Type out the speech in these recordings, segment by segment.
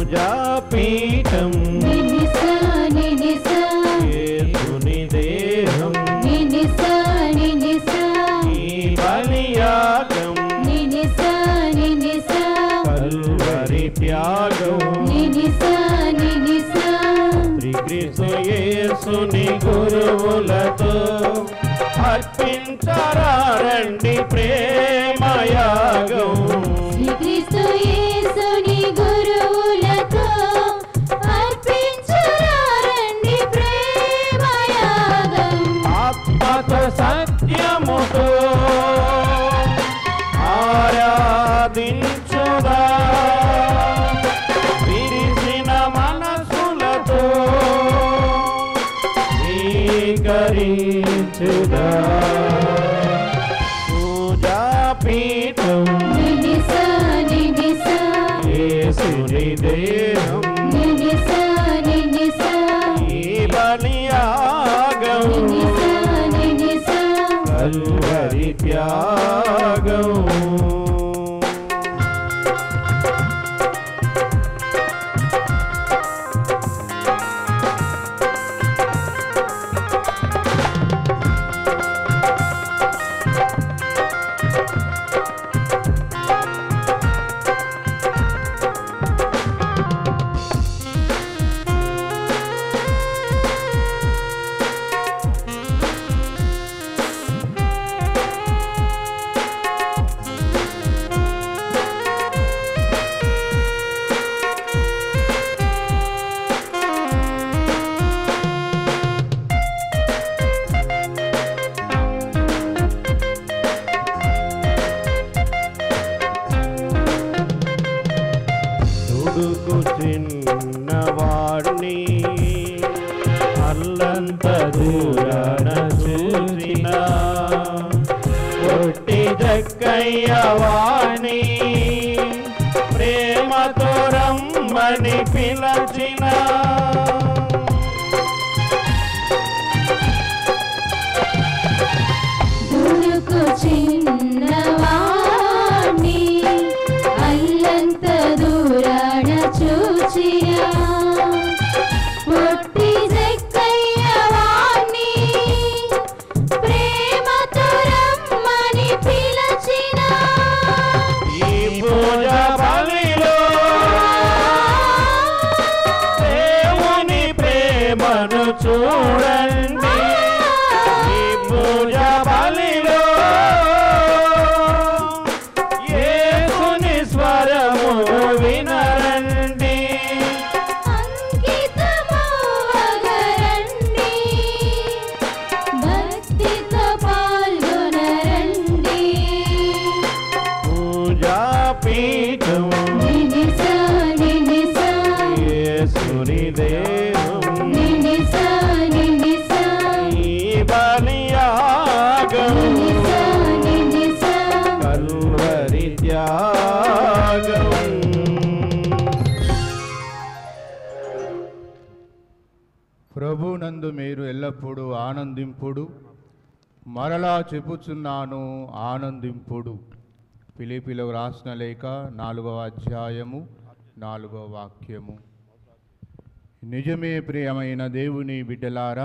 పూజాపీఠం యేసుని దేహం ఈ బలియాగం కల్వరి త్యాగం శ్రీకృష్ణ యేసుని గురువులతో అర్పించరా రండి ప్రేమయాగం శ్రీకృష్ణ యేసుని గురువులతో అర్పించరా రండి ప్రేమయాగం ఆత్మతో సత్యముతో ఆరాధించుదా విరిసిన మనసులతో స్వీకరించుదా పూజాపీఠం యేసుని దేహం ఈ బలియాగం కల్వరి త్యాగం తుడుకు చిన్నవాణ్ణి అల్లంత దూరాన చూసిన కొట్టి జక్కయ్యవాణి ప్రేమతో రమ్మని పిలచిన చిన్నవాణ్ణి అల్లంత దూరాన చూచినా పొట్టి జక్కయ్యవాణ్ణి ప్రేమతో రమ్మని పిలచినా ఈ పూజ బలిలో దేవుని ప్రేమను చూడండి ఈ పూజ బలిలో యేసుని స్వరము వినరండి అంకితమవ్వగరండి భక్తితో పాల్గొనరండి పూజాపీఠం యేసుని దేహం ఈ బలియాగం కల్వరి త్యాగం ప్రభునందు మీరు ఎల్లప్పుడూ ఆనందింపుడు మరలా చెప్పుచున్నాను ఆనందింపుడు. ఫిలిప్పీయులకు రాసిన లేఖ 4వ అధ్యాయము 4వ వాక్యము. నిజమే ప్రియమైన దేవుని బిడ్డలారా,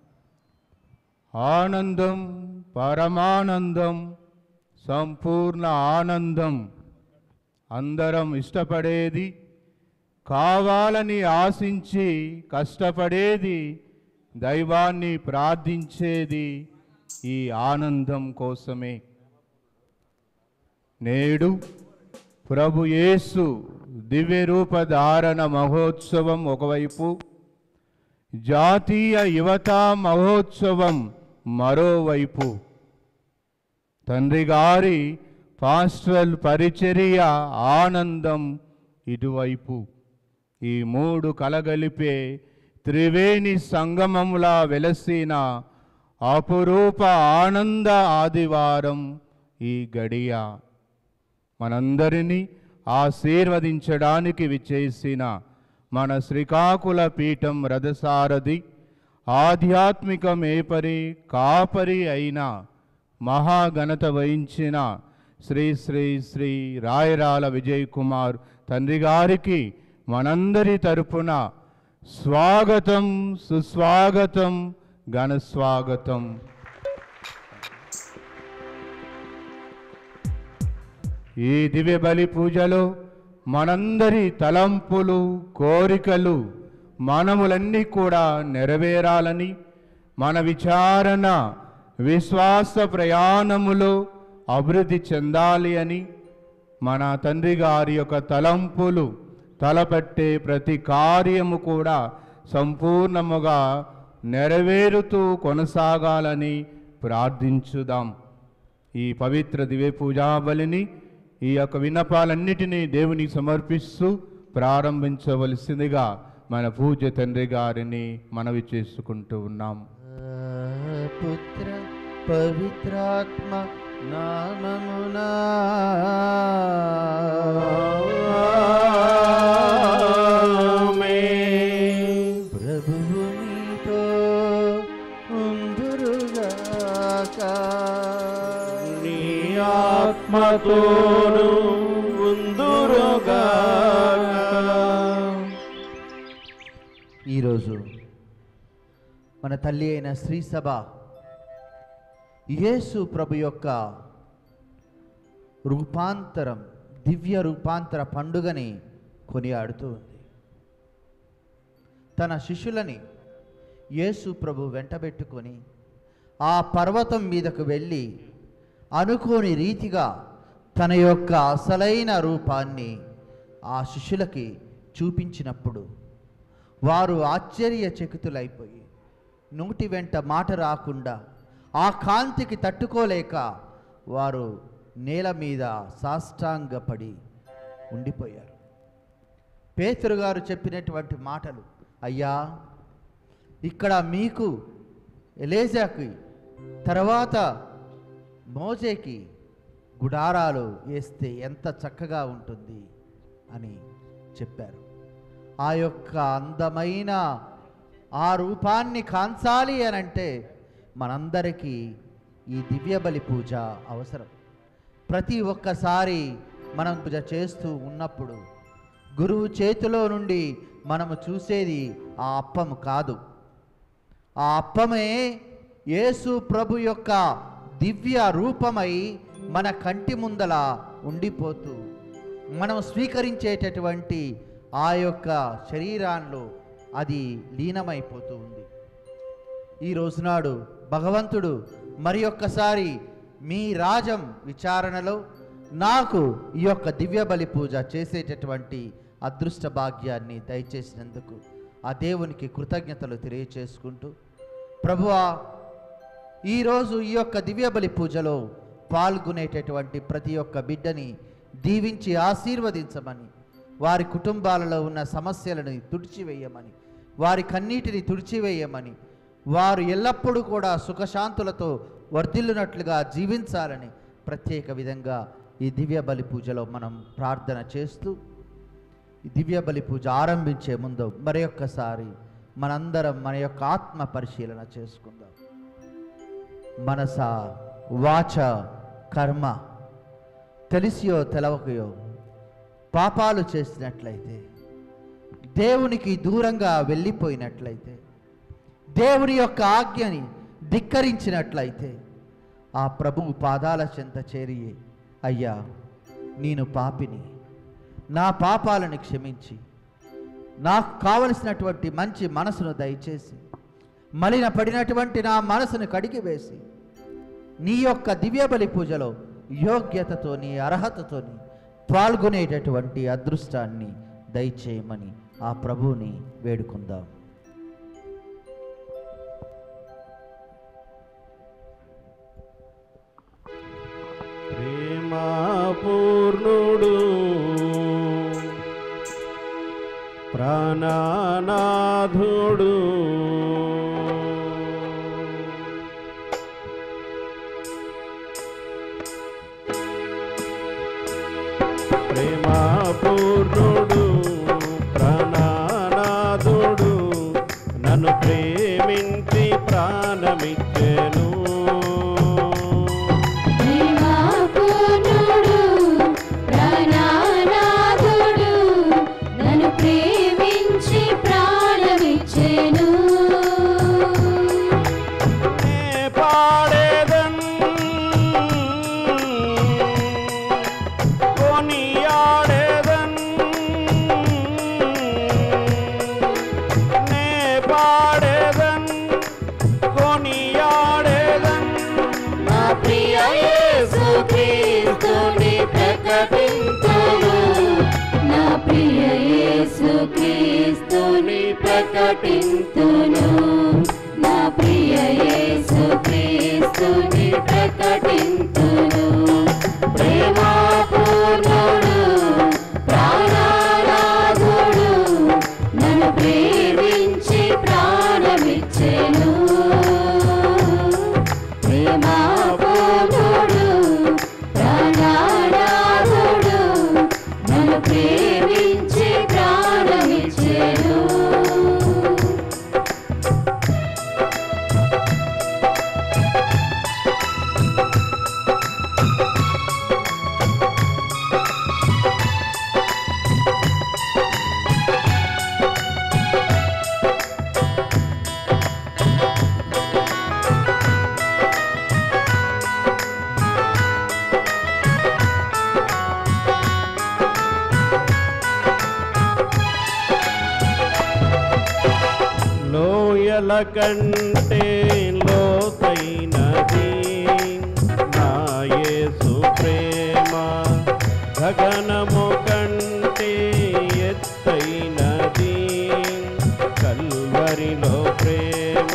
ఆనందం, పరమానందం, సంపూర్ణ ఆనందం అందరం ఇష్టపడేది, కావాలని ఆశించి కష్టపడేది, దైవాన్ని ప్రార్థించేది ఈ ఆనందం కోసమే. నేడు ప్రభు యేసు దివ్య రూప ధారణ మహోత్సవం ఒకవైపు, జాతీయ యువతా మహోత్సవం మరోవైపు, తండ్రి గారి పాస్టరల్ పరిచర్య ఆనందం ఇటువైపు. ఈ మూడు కలగలిపే త్రివేణి సంగమములా వెలసిన అపురూప ఆనంద ఆదివారం ఈ గడియ. మనందరినీ ఆశీర్వదించడానికి విచ్చేసిన మన శ్రీకాకుళ పీఠం రథసారథి, ఆధ్యాత్మిక మేపరి, కాపరి అయిన మహాఘనత వహించిన శ్రీ శ్రీ శ్రీ రాయరాల విజయ్ కుమార్ తండ్రి గారికి మనందరి తరపున స్వాగతం, సుస్వాగతం, ఘన స్వాగతం. ఈ దివ్య బలి పూజలో మనందరి తలంపులు, కోరికలు, మనములన్నీ కూడా నెరవేరాలని, మన విచారణ, విశ్వాస ప్రయాణములో అభివృద్ధి చెందాలి అని, మన తండ్రి గారి యొక్క తలంపులు, తలపెట్టే ప్రతి కార్యము కూడా సంపూర్ణముగా నెరవేరుతూ కొనసాగాలని ప్రార్థించుదాం. ఈ పవిత్ర దివ్య పూజా బలిని, ఈ యొక్క విన్నపాలన్నిటినీ దేవునికి సమర్పిస్తూ ప్రారంభించవలసిందిగా మన పూజ్య తండ్రి గారిని మనవి చేసుకుంటూ ఉన్నాం. పుత్ర పవిత్రాత్మ నామమునా ప్రభువు నీతో ఉందురుగాక, నీ ఆత్మతోను ఉందురుగాక. ఈరోజు మన తల్లి అయిన శ్రీ సభ యేసు ప్రభు యొక్క రూపాంతరం, దివ్య రూపాంతర పండుగని కొనియాడుతూ ఉంది. తన శిష్యులని యేసు ప్రభు వెంటబెట్టుకొని ఆ పర్వతం మీదకు వెళ్ళి అనుకోని రీతిగా తన యొక్క అసలైన రూపాన్ని ఆ శిష్యులకి చూపించినప్పుడు వారు ఆశ్చర్యచకితులైపోయి నోటి వెంట మాట రాకుండా ఆ కాంతికి తట్టుకోలేక వారు నేల మీద సాష్టాంగపడి ఉండిపోయారు. పేతురు గారు చెప్పినటువంటి మాటలు, అయ్యా ఇక్కడ మీకు ఎలీషాకి తర్వాత మోషేకి గుడారాలు వేస్తే ఎంత చక్కగా ఉంటుంది అని చెప్పారు. ఆ యొక్క అందమైన ఆ రూపాన్ని కాంచాలి అనంటే మనందరికీ ఈ దివ్య బలి పూజ అవసరం. ప్రతి ఒక్కసారి మనం పూజ చేస్తూ ఉన్నప్పుడు గురువు చేతిలో నుండి మనము చూసేది ఆ అప్పము కాదు, ఆ అప్పమే యేసు ప్రభు యొక్క దివ్య రూపమై మన కంటి ముందల ఉండిపోతూ మనం స్వీకరించేటటువంటి ఆ యొక్క శరీరాల్లో అది లీనమైపోతూ ఉంది. ఈ రోజునాడు భగవంతుడు మరి ఒక్కసారి మీ రాజం విచారణలో నాకు ఈ యొక్క దివ్య బలి పూజ చేసేటటువంటి అదృష్ట భాగ్యాన్ని దయచేసినందుకు ఆ దేవునికి కృతజ్ఞతలు తెలియచేసుకుంటూ, ప్రభువా ఈరోజు ఈ యొక్క దివ్య బలి పూజలో పాల్గొనేటటువంటి ప్రతి ఒక్క బిడ్డని దీవించి ఆశీర్వదించమని, వారి కుటుంబాలలో ఉన్న సమస్యలను తుడిచివేయమని, వారి కన్నీటిని తుడిచివేయమని, వారు ఎల్లప్పుడూ కూడా సుఖశాంతులతో వర్ధిల్లునట్లుగా జీవించాలని ప్రత్యేక విధంగా ఈ దివ్య బలి పూజలో మనం ప్రార్థన చేస్తూ, ఈ దివ్య బలి పూజ ఆరంభించే ముందు మరి ఒక్కసారి మనందరం మన యొక్క ఆత్మ పరిశీలన చేసుకుందాం. మనస, వాచ, కర్మ తెలిసియో తెలవకయో పాపాలు చేసినట్లయితే, దేవునికి దూరంగా వెళ్ళిపోయినట్లయితే, దేవుని యొక్క ఆజ్ఞని ధిక్కరించినట్లయితే ఆ ప్రభువు పాదాల చెంత చేరి, అయ్యా నేను పాపిని, నా పాపాలను క్షమించి నాకు కావలసినటువంటి మంచి మనసును దయచేసి మలిన పడినటువంటి నా మనసును కడిగివేసి నీ యొక్క దివ్య బలి పూజలో యోగ్యతతోని అర్హతతోని పాల్గొనేటటువంటి అదృష్టాన్ని దయచేయమని ఆ ప్రభువుని వేడుకుందాం. ప్రేమపూర్ణుడు ప్రాణనాథుడు ప్రేమపూర్ణుడు ప్రాణనాథుడు నన్ను ప్రేమించి ప్రాణమిచ్చెను. ప్రేమాపూర్ణుడు ప్రాణనాథుడు నన్ను ప్రకటింతును నా ప్రియ యేసు క్రీస్తుని ప్రకటింతును ప్రేమ పూర్ణుడు ప్రాణనాథుడు నన్ను ప్రేమించి ప్రాణమిచ్చెను ప్రేమ పూర్ణుడు ప్రాణనాథుడు నన్ను ప్రేమించి ప్రాణమిచ్చెను లోయల కంటే లోతైనది నా యేసు ప్రేమ గగనము కంటే ఎత్తైనది కల్వరిలో ప్రేమ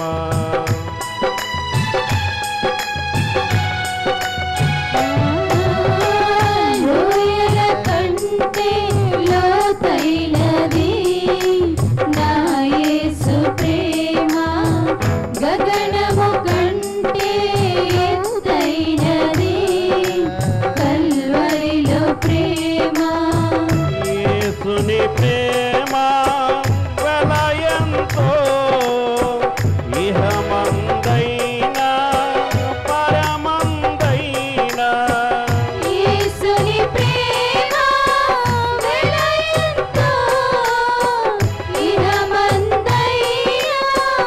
లోయల కంటే లోతైనది నా యేసు ప్రేమ గగనము కంటే ఎత్తైనది కల్వరిలో ప్రేమ యేసుని ప్రేమ వెలయంతో ఇహమందైనా పరమందైనా యేసుని ప్రేమ వెలయంతో ఇహమందైనా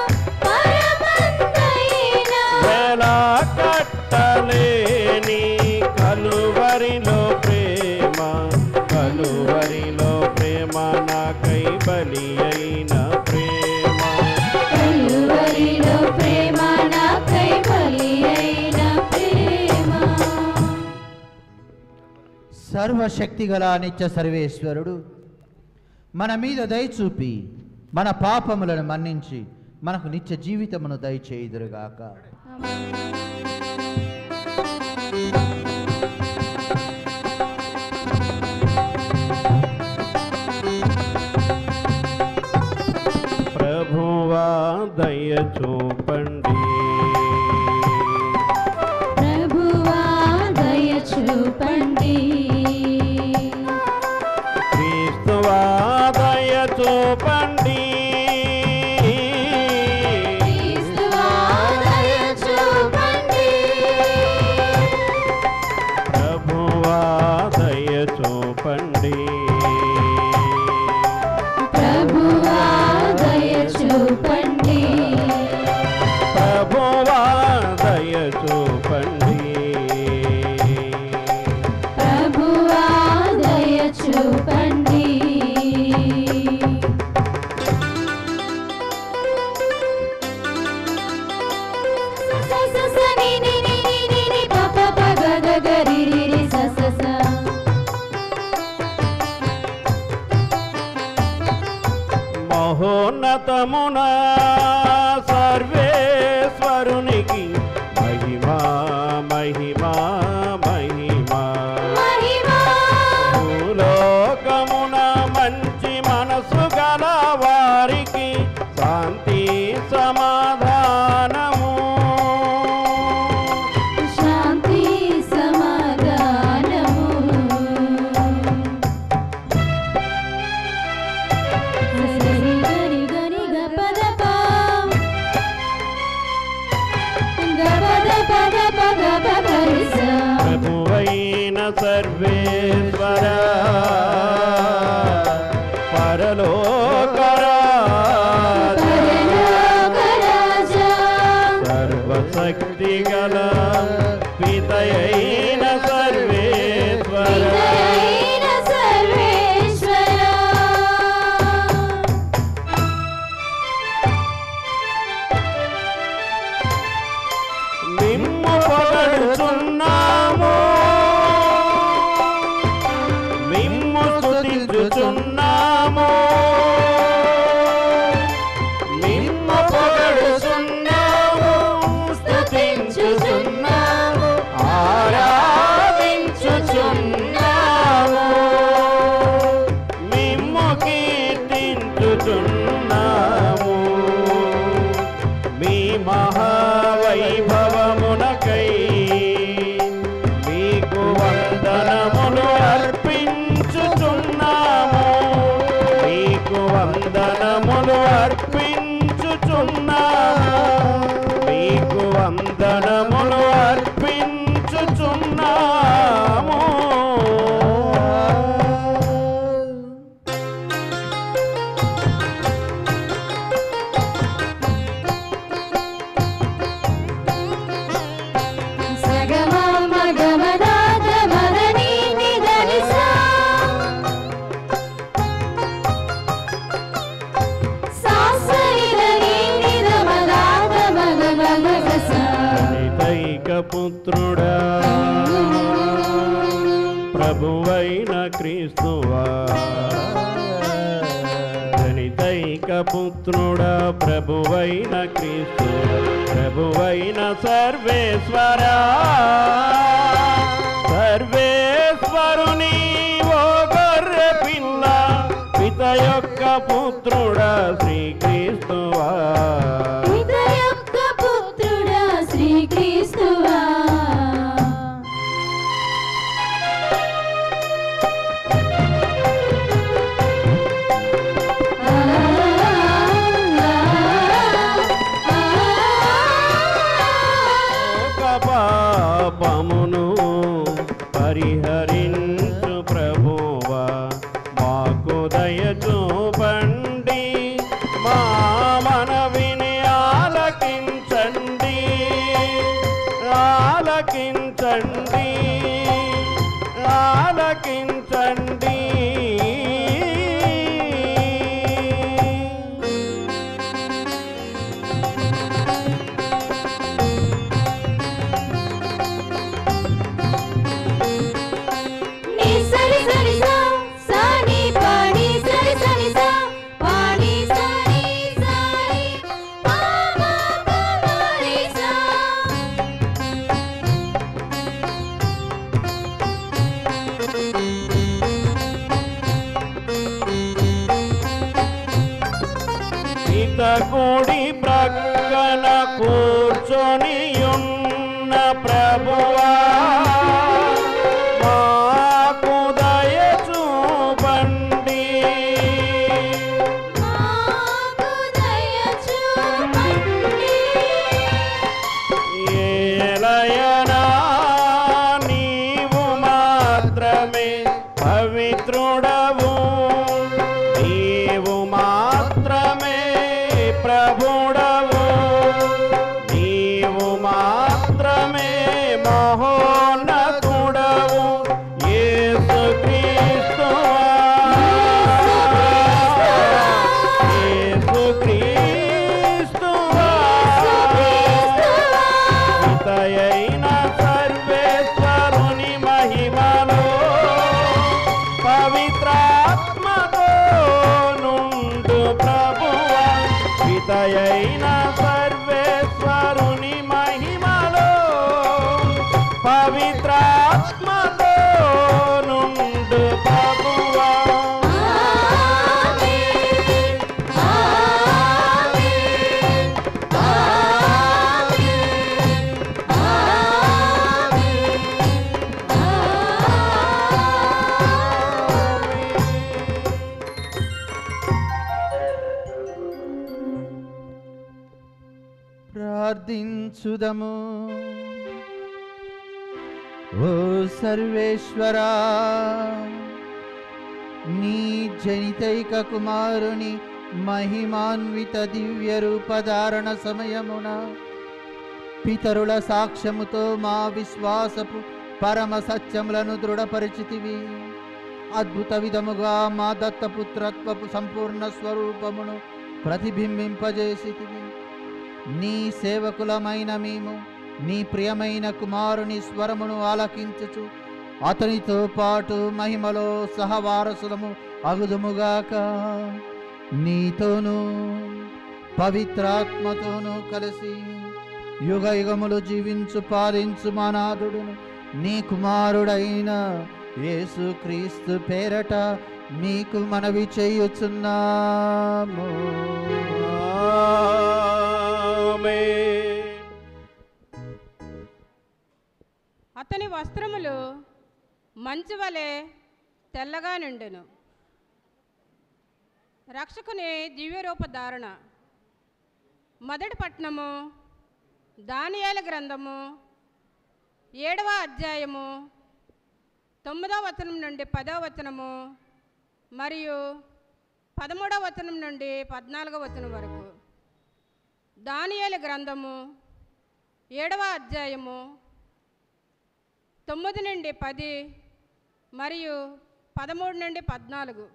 పరమందైనా వెల కట్టలేని కలువరిలో ప్రేమ కలువరిలో ప్రేమ నాకై బలి అయిన ప్రేమ కల్వరిలో ప్రేమ నాకై బలి అయిన ప్రేమ సర్వశక్తి గల నిత్య సర్వేశ్వరుడు మన మీద దయ చూపి మన పాపములను మన్నించి మనకు నిత్య జీవితమును దయచేయుదురుగాక. ప్రభువా దయ చూపండి ప్రభువా దయ చూపండి క్రీస్తువా దయ చూపండి క్రీస్తువా దయ చూపండి ప్రభువా దయ చూపండి ప్రభువా దయ చూపండి ప్రభువా దయ చూపండి ప్రభువా దయ చూపండి మహోన్నతమున సర్వేశ్వరునికి మహిమా మహిమా మహిమా భూలోకమున మంచి మనసు గల వారికి శాంతి సమాధానము శాంతి సమాధానము గరి గరి గరి గపదప గపదప గపగరిస ప్రభువైన సర్వేశ్వర పరలోకరాజా సర్వశక్తి గల పితయైన సర్వేశ్వర విజయైన సర్వేశ్వరా మిమ్ము పొగడుచున్నాము మిమ్ము స్తుతించుచున్నాము జనితైక పుత్రుడా ప్రభువైన క్రీస్తువా జనితైక పుత్రుడా ప్రభువైన క్రీస్తువా ప్రభువైన సర్వేశ్వరా సర్వేశ్వరుని ఓ గొర్రె పిల్ల పిత యొక్క పుత్రుడా శ్రీక్రీస్తువా పిత యొక్క పుత్రుడా శ్రీక్రీస్తువా పాపమును పరిహరించు ప్రభువా మాకు దయ చూపండి మా మనవిని ఆలకించండి ఆలకించండి ఆలకించండి నీ సరి సరి సా సాని పాని సరి సరి సా పాని సరి సరి పా పా పా మరి సా ఇత కూడి ప్రక్కన కూర్చొని ఉన్న ప్రభువా మాకు దయ చూపండి మాకు దయ చూపండి ఏలయనా నీవు మాత్రమే పవిత్రుడవు నీవు మాత్రమే ప్రభుడవు నీవు మాత్రమే మహోన్నతుడవు యేసుక్రీస్తువా యేసుక్రీస్తువా పితయైన సర్వేశ్వరుని మహిమలో పవిత్రాత్మతో నుండు ప్రభువా పితయైన సర్వేశ్వరుని మహిమలో పవిత్రాత్మతో నుండు ప్రభువా ఆమేన్ ఆమేన్ ప్రార్థించుదము. ఓ సర్వేశ్వరా, నీ జనితైక కుమారుని మహిమాన్విత దివ్య రూపధారణ సమయమున పితరుల సాక్ష్యముతో మా విశ్వాసపు పరమ సత్యములను దృఢపరిచితివి. అద్భుత విధముగా మా దత్తపుత్రత్వపు సంపూర్ణ స్వరూపమును ప్రతిబింబింపజేసితివి. నీ సేవకులమైన మేము నీ ప్రియమైన కుమారుని స్వరమును ఆలకించుచు అతనితో పాటు మహిమలో సహవారసులము అగుదుముగాక. నీతోనూ పవిత్రాత్మతోనూ కలిసి యుగ యుగములు జీవించు పాలించు మా నాథుడును నీ కుమారుడైన యేసుక్రీస్తు పేరట మీకు మనవి చేయుచున్నాము. అతని వస్త్రములు మంచు వలె తెల్లగా నిండెను. రక్షకుని దివ్యరూప ధారణ. మొదటి పట్టణము దానియేలు గ్రంథము 7వ అధ్యాయము 9వ వచనం నుండి 10వ వచనము మరియు 13వ వచనం నుండి 14వ వచనం వరకు. దానియేలు గ్రంథము 7వ అధ్యాయము 9 నుండి 10 మరియు 13 నుండి 14.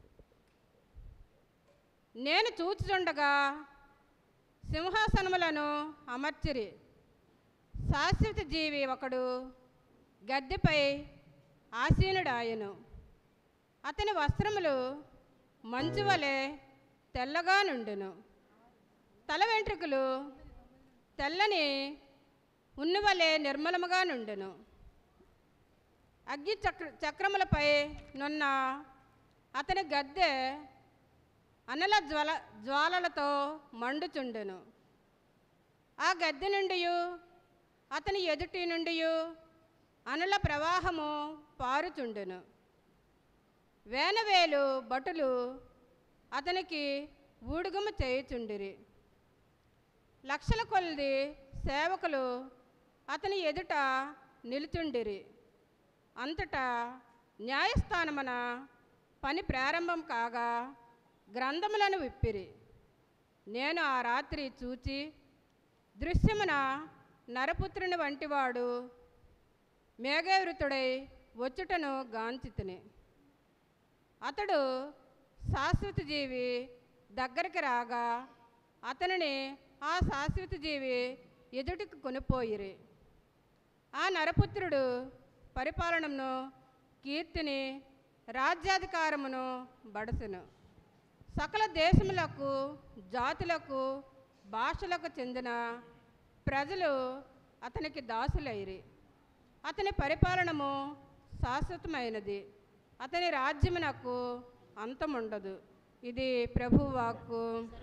నేను చూచుచుండగా సింహాసనములను అమర్చిరి, శాశ్వత జీవి ఒకడు గద్దెపై ఆసీనుడాయను. అతని వస్త్రములు మంచు వలె తెల్లగా నుండును. తల వెంట్రుకలు తెల్లని ఉన్ని వలె నిర్మలముగా నుండును. అగ్ని చక్రములపై నున్న అతని గద్దె అనల జ్వాలలతో మండుచుండును. ఆ గద్దె నుండి అతని ఎదుటి నుండి అనల ప్రవాహము పారుచుండును. వేనవేలు భటులు అతనికి ఊడుగము చేయుచుండిరి. లక్షల కొలది సేవకులు అతని ఎదుట నిలుచుండిరి. అంతటా న్యాయస్థానమున పని ప్రారంభం కాగా గ్రంథములను విప్పిరి. నేను ఆ రాత్రి చూచి దృశ్యమున నరపుత్రుని వంటివాడు మేఘవృతుడై వచ్చుటను గాంచితిని. అతడు శాశ్వత జీవి దగ్గరికి రాగా అతనిని ఆ శాశ్వత జీవి ఎదుటికి కొనిపోయిరి. ఆ నరపుత్రుడు పరిపాలనను, కీర్తిని, రాజ్యాధికారమును బడసెను. సకల దేశములకు, జాతులకు, భాషలకు చెందిన ప్రజలు అతనికి దాసులైరి. అతని పరిపాలనము శాశ్వతమైనది. అతని రాజ్యమునకు అంతముండదు. ఇది ప్రభువు వాక్కు.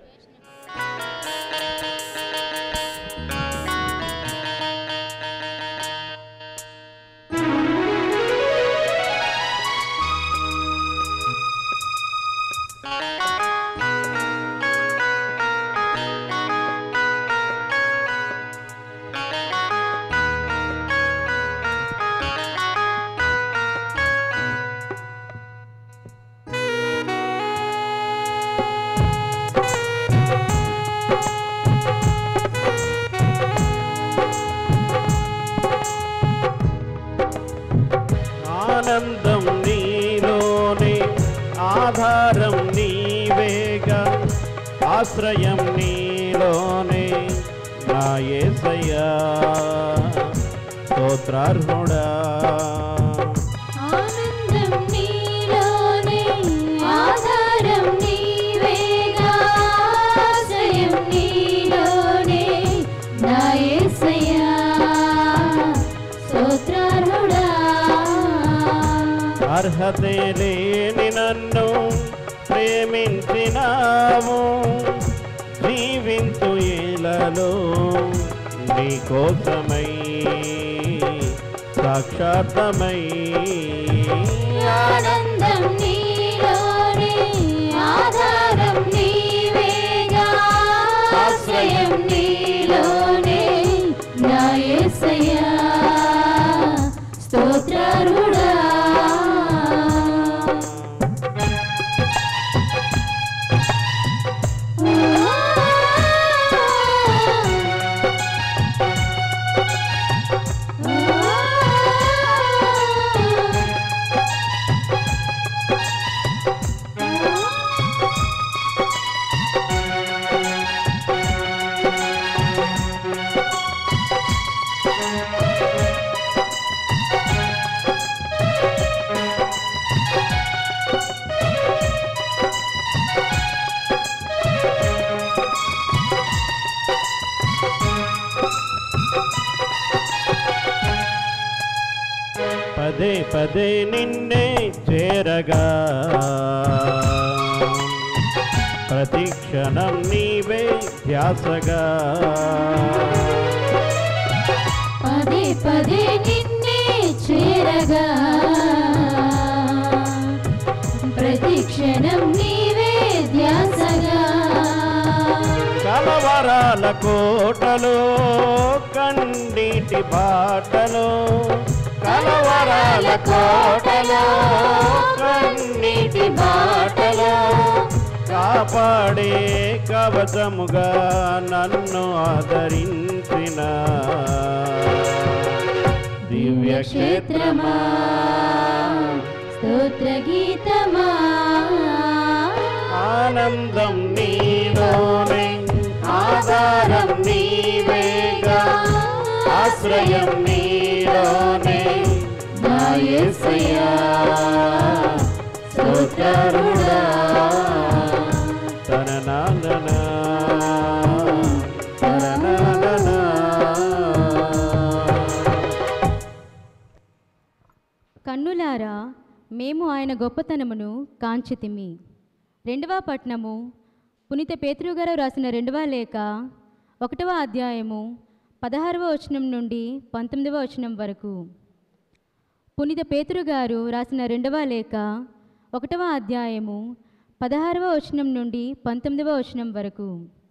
ఆనందం నీలోనే, ఆధారం నీవేగా, ఆశ్రయం నీలోనే నా యేసయ్యా, స్తోత్రార్హుడా. ఆనందం నీలోనే, ఆధారం నీవేగా, ఆశ్రయం నీలోనే నా యేసయ్యా, స్తోత్రార్హుడా. అర్హతే లేని నన్ను ప్రేమించినావు, జీవించు ఇలలో నీ కోసమై సాక్షాత్తమై. ఆనందం నీలోనే, ఆధారం నీవేగా, ఆశ్రయం నీలోనే నా యేసయ్యా, స్తోత్రార్హుడా. పదే పదే నిన్నే చేరగా, ప్రతిక్షణం నీవే ధ్యాసగా. పదే పదే నిన్నే చేరగా, ప్రతిక్షణం నీవే ధ్యాసగా. కలవరాల కోటలో, కన్నీటి బాటలో, కలవరాల కోటలో, కన్నీటి బాటలో, కాపాడే కవచముగా నన్ను ఆదరించిన దివ్య క్షేత్రమా, స్తోత్ర గీతమా. ఆనందం నీలోనే, ఆధారం నీవేగా, ఆశ్రయం నీలోనే నా యేసయ్యా స్తోత్రుడా తననాననా తననాననా. కన్నులారా మేము ఆయన గొప్పతనమును కాంచితిమి. 2వ పట్టణము పునీత పేతురు గారు రాసిన 2వ లేఖ 1వ అధ్యాయము 16వ వచనం నుండి 19వ వచనం వరకు. పునీత పేతురు గారు రాసిన 2వ లేఖ 1వ అధ్యాయము 16వ వచనం నుండి 19వ వచనం వరకు.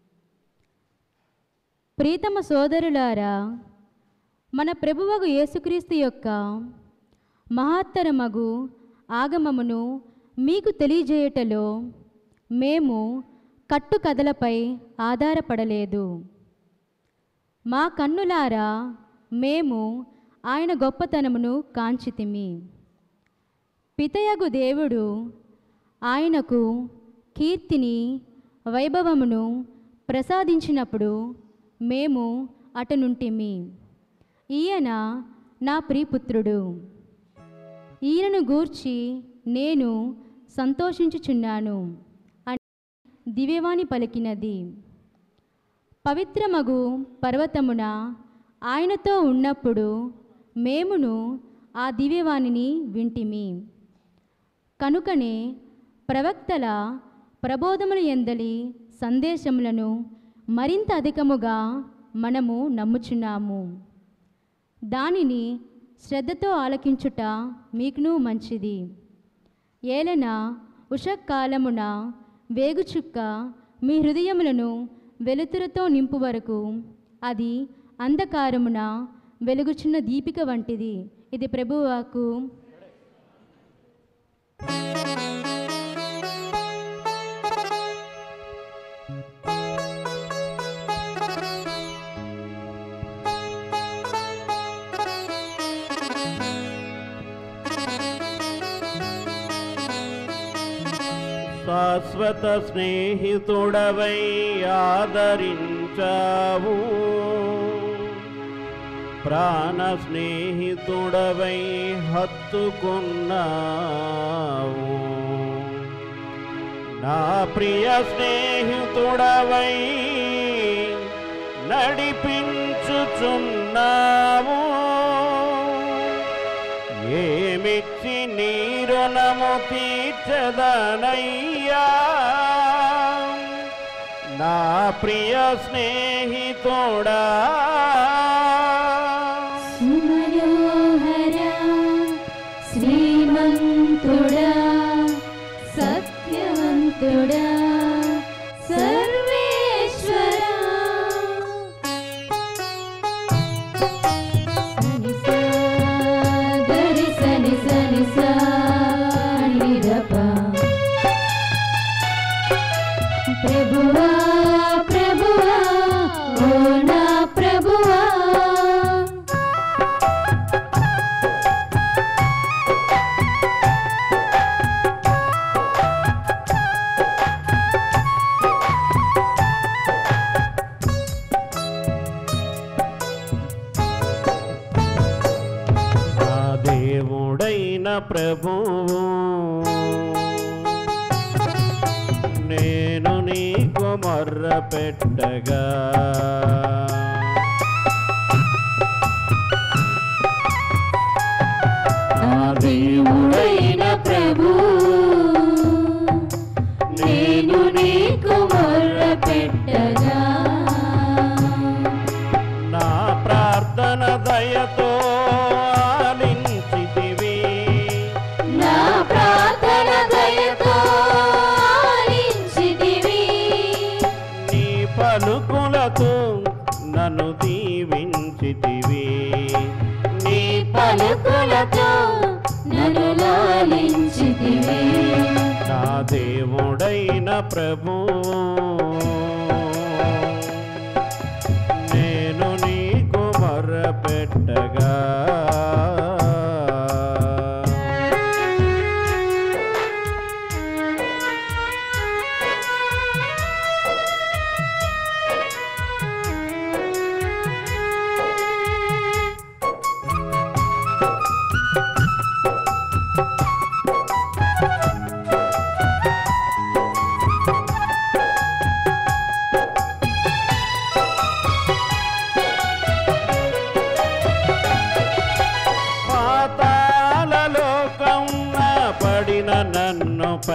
ప్రీతమ సోదరులారా, మన ప్రభువగు యేసుక్రీస్తు యొక్క మహత్తరమగు ఆగమమును మీకు తెలియజేయుటలో మేము కట్టుకథలపై ఆధారపడలేదు. మా కన్నులారా మేము ఆయన గొప్పతనమును కాంచితిమి. పితయగు దేవుడు ఆయనకు కీర్తిని వైభవమును ప్రసాదించినప్పుడు మేము అటనుంటిమి. ఈయన నా ప్రియపుత్రుడు, ఈయనను గూర్చి నేను సంతోషించుచున్నాను అని దివ్యవాణి పలికినది. పవిత్రమగు పర్వతమున ఆయనతో ఉన్నప్పుడు మేమును ఆ దివ్యవాణిని వింటిమి. కనుకనే ప్రవక్తల ప్రబోధముల యందలి సందేశములను మరింత అధికముగా మనము నమ్ముచున్నాము. దానిని శ్రద్ధతో ఆలకించుట మీకును మంచిది. ఏలన ఉషకాలమున వేగుచుక్క మీ హృదయములను వెలుతురుతో నింపు వరకు అది అంధకారమున వెలుగుచున్న దీపిక వంటిది. ఇది ప్రభువాకు. శాశ్వత స్నేహితుడవై ఆదరించావు, ప్రాణ స్నేహితుడవై హత్తుకున్నావు. నా ప్రియ స్నేహితుడవై నడిపించుచున్నావు. ఏమిచ్చి నీ రుణము తీర్చదనయ్యా, నా ప్రియ స్నేహితుడా. సుమనోహరా శ్రీమంతుడా సత్యవంతుడా సర్వేశ్వరా. సనిసా గరి సని సనిసా నిరపా. ప్రభువా ప్రభువా ఓ నా ప్రభువా. నా దేవుడైన ప్రభువు, నేను నీకు మొర్ర పెట్టగా నా దేవుడైన ప్రభు నేను నీకు మొర్ర పెట్టగా, నా ప్రార్థన దయతో ఆలించితివి. నా ప్రార్థన దయతో ఆలించితివి. నీ పలుకులతో నన్ను దీవించితివి. నీ పలుకులతో నన్ను లాలించితివి. నా దేవుడైన ప్రభువు, నేను నీకు మొర్ర పెట్టగా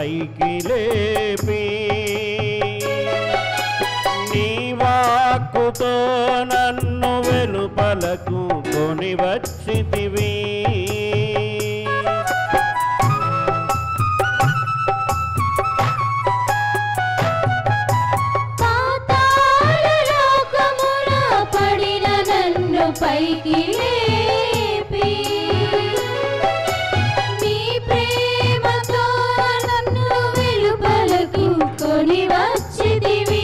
పైకి లేపి నీ వాక్కుతో నన్ను వెలుపలకు కొని వచ్చితివి. పాతాళలోకమున పడిన నన్ను పైకి లేపి నీ ప్రేమతో నన్ను వెలుపలకు కొని వచ్చితివి.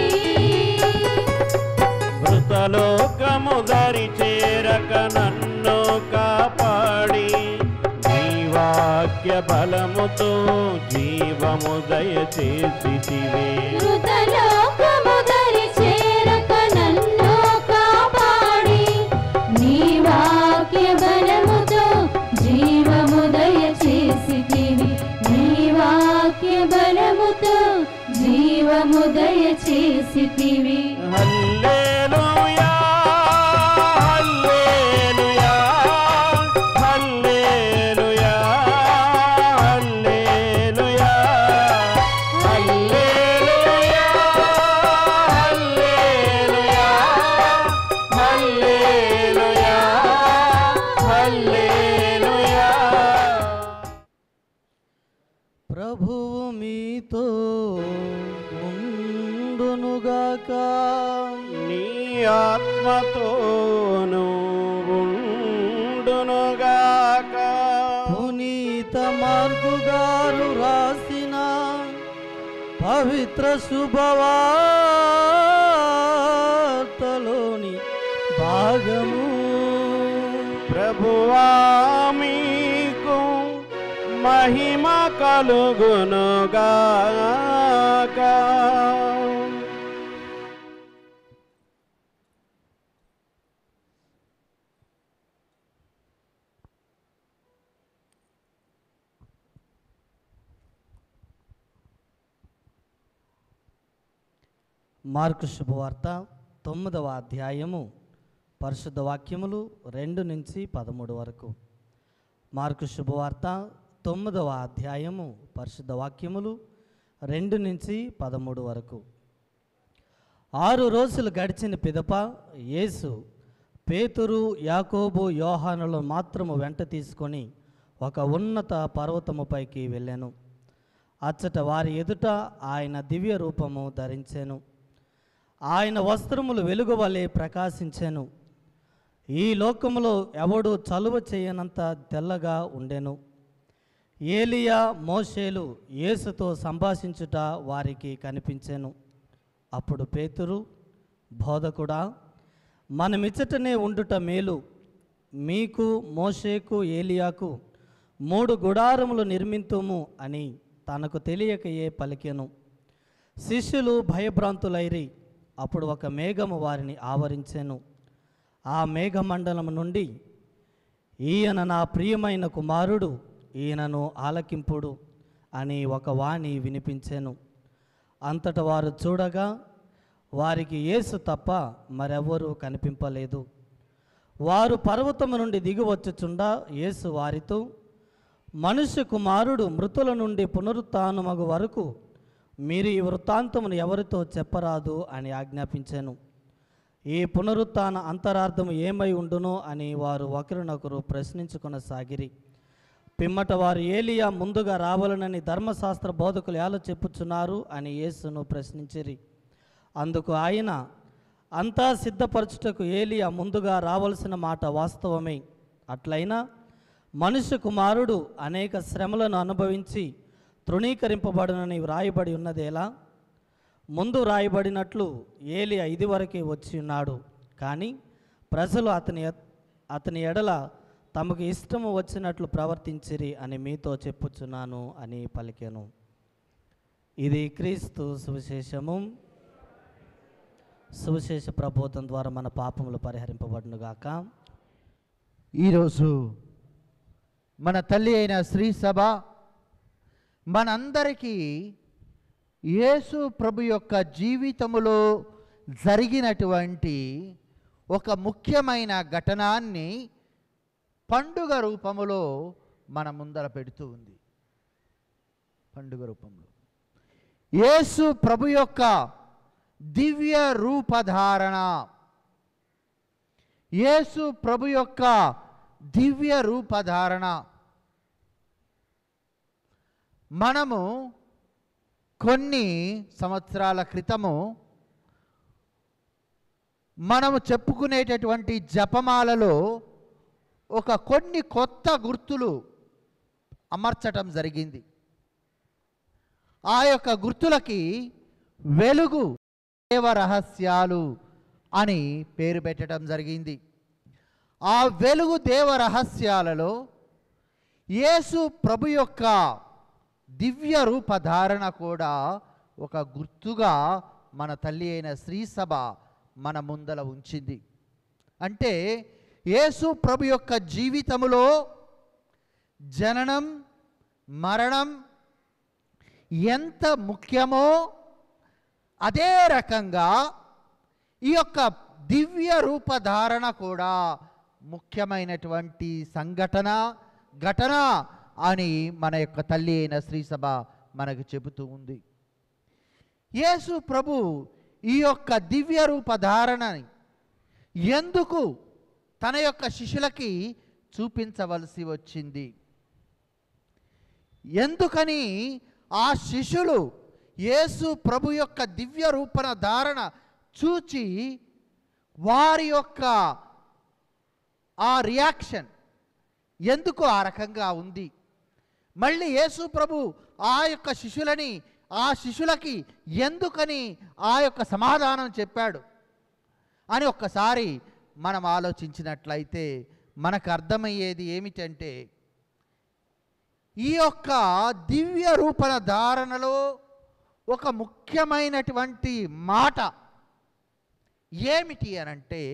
మృతలోకము దరి చేరక నన్ను కాపాడి నీ వాక్య బలముతో జీవము దయచేసితివి. మృతలోకము దరి చేరక నన్ను కాపాడి నీ వాక్య బలముతో జీవము దయచేసితివి. నీ వాక్య బలముతో జీవము దయచేసితివి. హల్లెలూయా హల్లెలూయా హల్లెలూయా హల్లెలూయా హల్లెలూయా హల్లెలూయా హల్లెలూయా హల్లెలూయా. ప్రభువు మీతో ఉండునుగాక. నీ ఆత్మతోను ఉండునుగాక. పునీత మార్కు గారు రాసిన పవిత్ర శుభవార్తలోని భాగము. ప్రభువా మీకు మహిమ కలుగునుగాక. మార్కు శుభవార్త 9వ అధ్యాయము పరిశుద్ధ వాక్యములు 2 నుంచి 13 వరకు. మార్కు శుభవార్త 9వ అధ్యాయము పరిశుద్ధ వాక్యములు 2 నుంచి 13 వరకు. 6 రోజులు గడిచిన పిదప యేసు పేతురు, యాకోబు, యోహానులను మాత్రము వెంట తీసుకొని ఒక ఉన్నత పర్వతముపైకి వెళ్ళాను. అచ్చట వారి ఎదుట ఆయన దివ్య రూపము ధరించెను. ఆయన వస్త్రములు వెలుగు వలె ప్రకాశించెను. ఈ లోకములో ఎవడు చలువ చేయనంత తెల్లగా ఉండెను. ఏలియా, మోషేలు యేసుతో సంభాషించుట వారికి కనిపించెను. అప్పుడు పేతురు, బోధకుడా, మనమిచ్చటనే ఉండుట మేలు. మీకు, మోషేకు, ఏలియాకు 3 గుడారములు నిర్మింతుము అని తనకు తెలియకయే పలికెను. శిష్యులు భయభ్రాంతులైరి. అప్పుడు ఒక మేఘము వారిని ఆవరించెను. ఆ మేఘమండలము నుండి, ఈయన నా ప్రియమైన కుమారుడు, ఈయనను ఆలకింపుడు అని ఒక వాణి వినిపించెను. అంతట వారు చూడగా వారికి యేసు తప్ప మరెవ్వరూ కనిపింపలేదు. వారు పర్వతము నుండి దిగివచ్చుచుండా యేసు వారితో, మనుష్య కుమారుడు మృతుల నుండి పునరుత్థానమగు వరకు మీరు ఈ వృత్తాంతమును ఎవరితో చెప్పరాదు అని ఆజ్ఞాపించాను. ఈ పునరుత్థాన అంతరార్థము ఏమై ఉండునో అని వారు ఒకరినొకరు ప్రశ్నించుకొనసాగిరి. పిమ్మట వారు ఏలియా ముందుగా రావాలనని ధర్మశాస్త్ర బోధకులు ఎలా చెప్పుచున్నారు అని యేసును ప్రశ్నించిరి. అందుకు ఆయన, అంతా సిద్ధపరచుటకు ఏలియా ముందుగా రావలసిన మాట వాస్తవమే. అట్లయినా మనుష్య కుమారుడు అనేక శ్రమలను అనుభవించి తృణీకరింపబడునని వ్రాయబడి ఉన్నదేలా? ముందు రాయబడినట్లు ఏలియా ఇదివరకే వచ్చి ఉన్నాడు, కానీ ప్రజలు అతని ఎడల తమకు ఇష్టము వచ్చినట్లు ప్రవర్తించిరి అని మీతో చెప్పుచున్నాను అని పలికెను. ఇది క్రీస్తు సువిశేషము. సువిశేష ప్రబోధం ద్వారా మన పాపములు పరిహరింపబడునుగాక. ఈరోజు మన తల్లి అయిన శ్రీ సభ మనందరికీ యేసు ప్రభు యొక్క జీవితములో జరిగినటువంటి ఒక ముఖ్యమైన ఘటనాన్ని పండుగ రూపములో మన ముందర పెడుతూ ఉంది. పండుగ రూపంలో యేసు ప్రభు యొక్క దివ్య రూపధారణ, యేసు ప్రభు యొక్క దివ్య రూపధారణ మనము కొన్ని సంవత్సరాల క్రితము మనము చెప్పుకునేటటువంటి జపమాలలో కొన్ని కొత్త గుర్తులు అమర్చటం జరిగింది. ఆ యొక్క గుర్తులకి వెలుగు దేవ రహస్యాలు అని పేరు పెట్టడం జరిగింది. ఆ వెలుగు దేవ రహస్యాలలో యేసు ప్రభు యొక్క దివ్య రూపధారణ కూడా ఒక గుర్తుగా మన తల్లి అయిన శ్రీసభ మన ముందల ఉంచింది. అంటే యేసు ప్రభు యొక్క జీవితములో జననం మరణం ఎంత ముఖ్యమో అదే రకంగా ఈ యొక్క దివ్య రూపధారణ కూడా ముఖ్యమైనటువంటి సంఘటన ఘటన అని మన యొక్క తల్లి అయిన శ్రీసభ మనకు చెబుతూ ఉంది. యేసు ప్రభు ఈ యొక్క దివ్య రూపధారణని ఎందుకు తన యొక్క శిష్యులకి చూపించవలసి వచ్చింది? ఎందుకని ఆ శిష్యులు యేసు ప్రభు యొక్క దివ్య రూపణ ధారణ చూచి వారి యొక్క ఆ రియాక్షన్ ఎందుకు ఆ రకంగా ఉంది? మళ్ళీ యేసు ప్రభు ఆ యొక్క శిష్యులకి ఎందుకని ఆ యొక్క సమాధానం చెప్పాడు అని ఒక్కసారి మనం ఆలోచించినట్లయితే మనకు అర్థమయ్యేది ఏమిటంటే, ఈ యొక్క దివ్య రూపణ ధారణలో ఒక ముఖ్యమైనటువంటి మాట ఏమిటి అనంటే,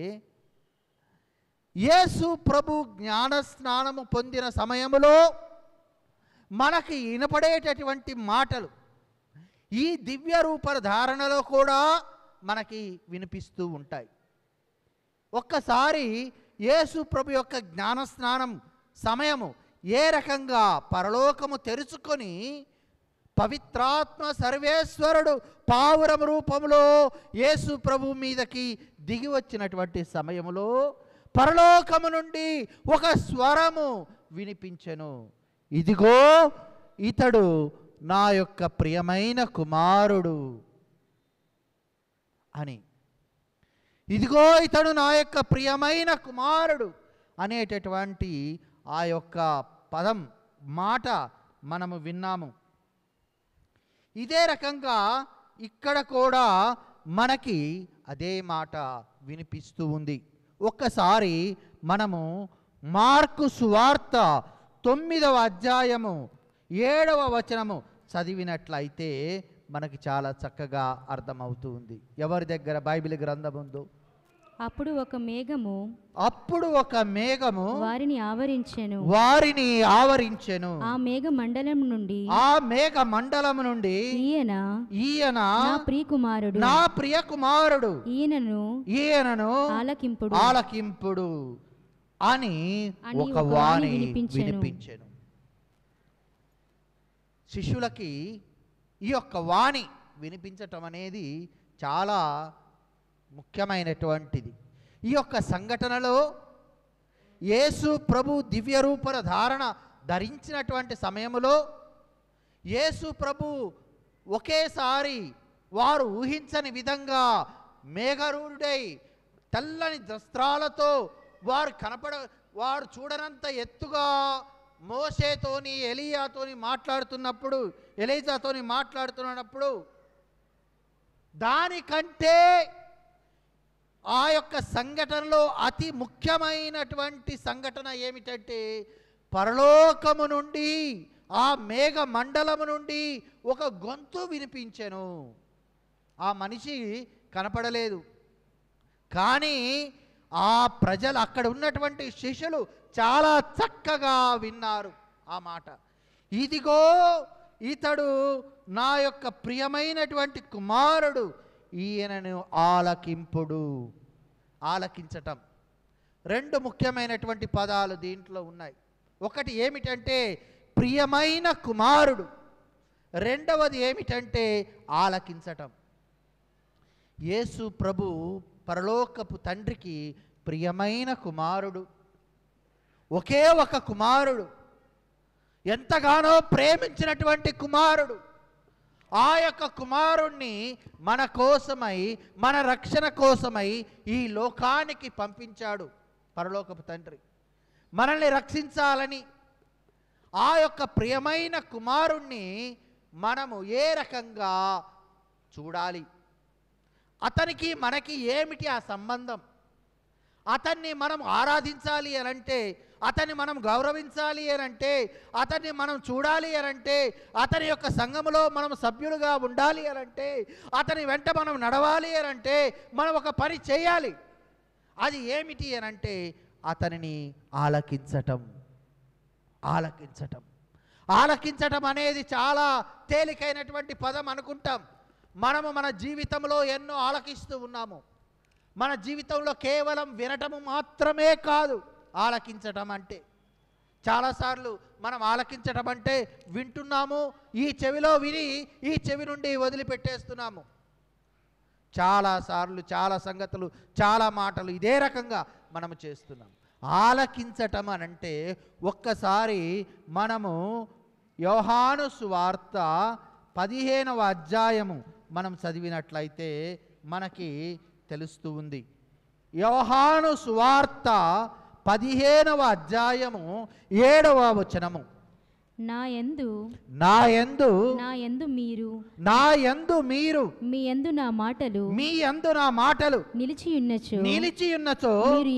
యేసు ప్రభు జ్ఞానస్నానము పొందిన సమయములో మనకి వినపడేటటువంటి మాటలు ఈ దివ్య రూప ధారణలో కూడా మనకి వినిపిస్తూ ఉంటాయి. ఒక్కసారి యేసు ప్రభు యొక్క జ్ఞానస్నానం సమయము ఏ రకంగా పరలోకము తెరుచుకొని పవిత్రాత్మ సర్వేశ్వరుడు పావురం రూపంలో యేసు ప్రభు మీదకి దిగి వచ్చినటువంటి సమయములో పరలోకము నుండి ఒక స్వరము వినిపించెను, ఇదిగో ఇతడు నా యొక్క ప్రియమైన కుమారుడు అని. ఇదిగో ఇతడు నా యొక్క ప్రియమైన కుమారుడు అనేటటువంటి ఆ యొక్క పదం మాట మనము విన్నాము. ఇదే రకంగా ఇక్కడ కూడా మనకి అదే మాట వినిపిస్తూ ఉంది. ఒక్కసారి మనము మార్కు సువార్త 9వ అధ్యాయము 7వ వచనము చదివినట్లయితే మనకి చాలా చక్కగా అర్థమవుతూ ఉంది. ఎవరి దగ్గర బైబిల్ గ్రంథం ఉందో అప్పుడు ఒక మేఘము వారిని ఆవరించెను. ఆ మేఘ మండలం నుండి ఈయన నా ప్రియ కుమారుడు ఈయనను ఆలకింపుడు అని ఒక వాణి వినిపించెను. శిష్యులకి ఈ యొక్క వాణి వినిపించటం అనేది చాలా ముఖ్యమైనటువంటిది. ఈ యొక్క సంఘటనలో యేసు ప్రభు దివ్య రూపణ ధారణ ధరించినటువంటి సమయంలో యేసు ప్రభు ఒకేసారి వారు ఊహించని విధంగా మేఘరూఢుడై తెల్లని వస్త్రాలతో వారు చూడనంత ఎత్తుగా మోషేతోని ఎలీయాతోని మాట్లాడుతున్నప్పుడు దానికంటే ఆ యొక్క సంఘటనలో అతి ముఖ్యమైనటువంటి సంఘటన ఏమిటంటే, పరలోకము నుండి ఆ మేఘ మండలము నుండి ఒక గొంతు వినిపించెను. ఆ మనిషి కనపడలేదు, కానీ ఆ ప్రజలు అక్కడ ఉన్నటువంటి శిష్యులు చాలా చక్కగా విన్నారు ఆ మాట. ఇదిగో ఇతడు నా యొక్క ప్రియమైనటువంటి కుమారుడు, ఈయనను ఆలకించటం. రెండు ముఖ్యమైనటువంటి పదాలు దీంట్లో ఉన్నాయి. ఒకటి ఏమిటంటే ప్రియమైన కుమారుడు, రెండవది ఏమిటంటే ఆలకించటం. యేసు ప్రభు పరలోకపు తండ్రికి ప్రియమైన కుమారుడు, ఒకే ఒక కుమారుడు, ఎంతగానో ప్రేమించినటువంటి కుమారుడు. ఆ యొక్క కుమారుణ్ణి మన కోసమై, మన రక్షణ కోసమై ఈ లోకానికి పంపించాడు పరలోకపు తండ్రి, మనల్ని రక్షించాలని. ఆ యొక్క ప్రియమైన కుమారుణ్ణి మనము ఏ రకంగా చూడాలి? అతనికి మనకి ఏమిటి ఆ సంబంధం? అతన్ని మనం ఆరాధించాలి అనంటే, అతన్ని మనం గౌరవించాలి అనంటే, అతన్ని మనం చూడాలి అనంటే, అతని యొక్క సంఘములో మనం సభ్యులుగా ఉండాలి అనంటే, అతని వెంట మనం నడవాలి అనంటే మనం ఒక పని చేయాలి. అది ఏమిటి అనంటే అతనిని ఆలకించటం. ఆలకించటం ఆలకించటం అనేది చాలా తేలికైనటువంటి పదం అనుకుంటాం. మనము మన జీవితంలో ఎన్నో ఆలకిస్తూ ఉన్నాము. మన జీవితంలో కేవలం వినటము మాత్రమే కాదు ఆలకించటం అంటే. చాలాసార్లు మనం ఆలకించటం అంటే వింటున్నాము, ఈ చెవిలో విని ఈ చెవి నుండి వదిలిపెట్టేస్తున్నాము. చాలాసార్లు చాలా సంగతులు, చాలా మాటలు ఇదే రకంగా మనము చేస్తున్నాం. ఆలకించటం అనంటే ఒక్కసారి మనము యోహాను సువార్త 15వ అధ్యాయము మనం చదివినట్లయితే మనకి తెలుస్తూ ఉంది. యోహాను సువార్త 15వ అధ్యాయము 7వ వచనము. నా యందు మీరు మీ యందు నా మాటలు నిలిచియున్నచో మీరు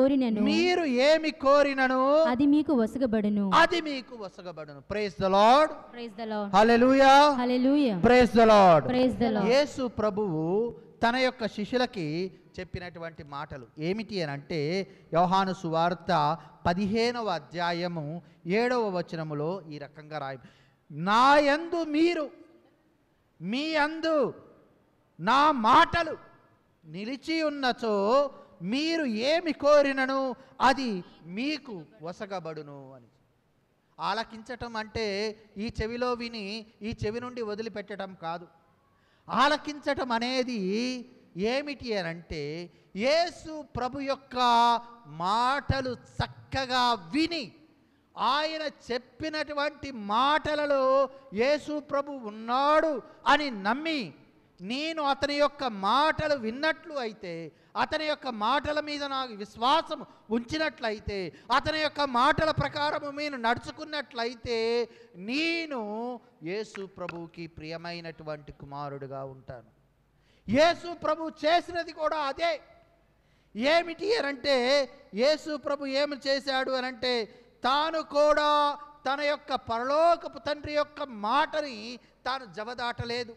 ఏమి కోరినను అది మీకు వసగబడును. Praise the lord. Praise the lord. Hallelujah. Hallelujah. Praise the lord. Praise the lord. Yesu ప్రభువు తన యొక్క శిష్యులకి చెప్పినటువంటి మాటలు ఏమిటి అని అంటే యోహాను సువార్త 15వ అధ్యాయము 7వ వచనములో ఈ రకంగా రాయి, నా యందు మీరు, మీ యందు నా మాటలు నిలిచి ఉన్నచో మీరు ఏమి కోరినను అది మీకు వసగబడును అని. ఆలకించటం అంటే ఈ చెవిలో విని ఈ చెవి నుండి వదిలిపెట్టడం కాదు. ఆలకించటం అనేది ఏమిటి అనంటే యేసు ప్రభు యొక్క మాటలు చక్కగా విని, ఆయన చెప్పినటువంటి మాటలలో యేసు ప్రభు ఉన్నాడు అని నమ్మి, నేను అతని యొక్క మాటలు విన్నట్లు అయితే, అతని యొక్క మాటల మీద నాకు విశ్వాసం ఉంచినట్లయితే, అతని యొక్క మాటల ప్రకారము నేను నడుచుకున్నట్లయితే నేను యేసు ప్రభువుకి ప్రియమైనటువంటి కుమారుడుగా ఉంటాను. యేసు ప్రభు చేసినది కూడా అదే. ఏమిటి అనంటే యేసు ప్రభు ఏమి చేశాడు అనంటే తాను కూడా తన యొక్క పరలోకపు తండ్రి యొక్క మాటని తాను జవదాటలేదు.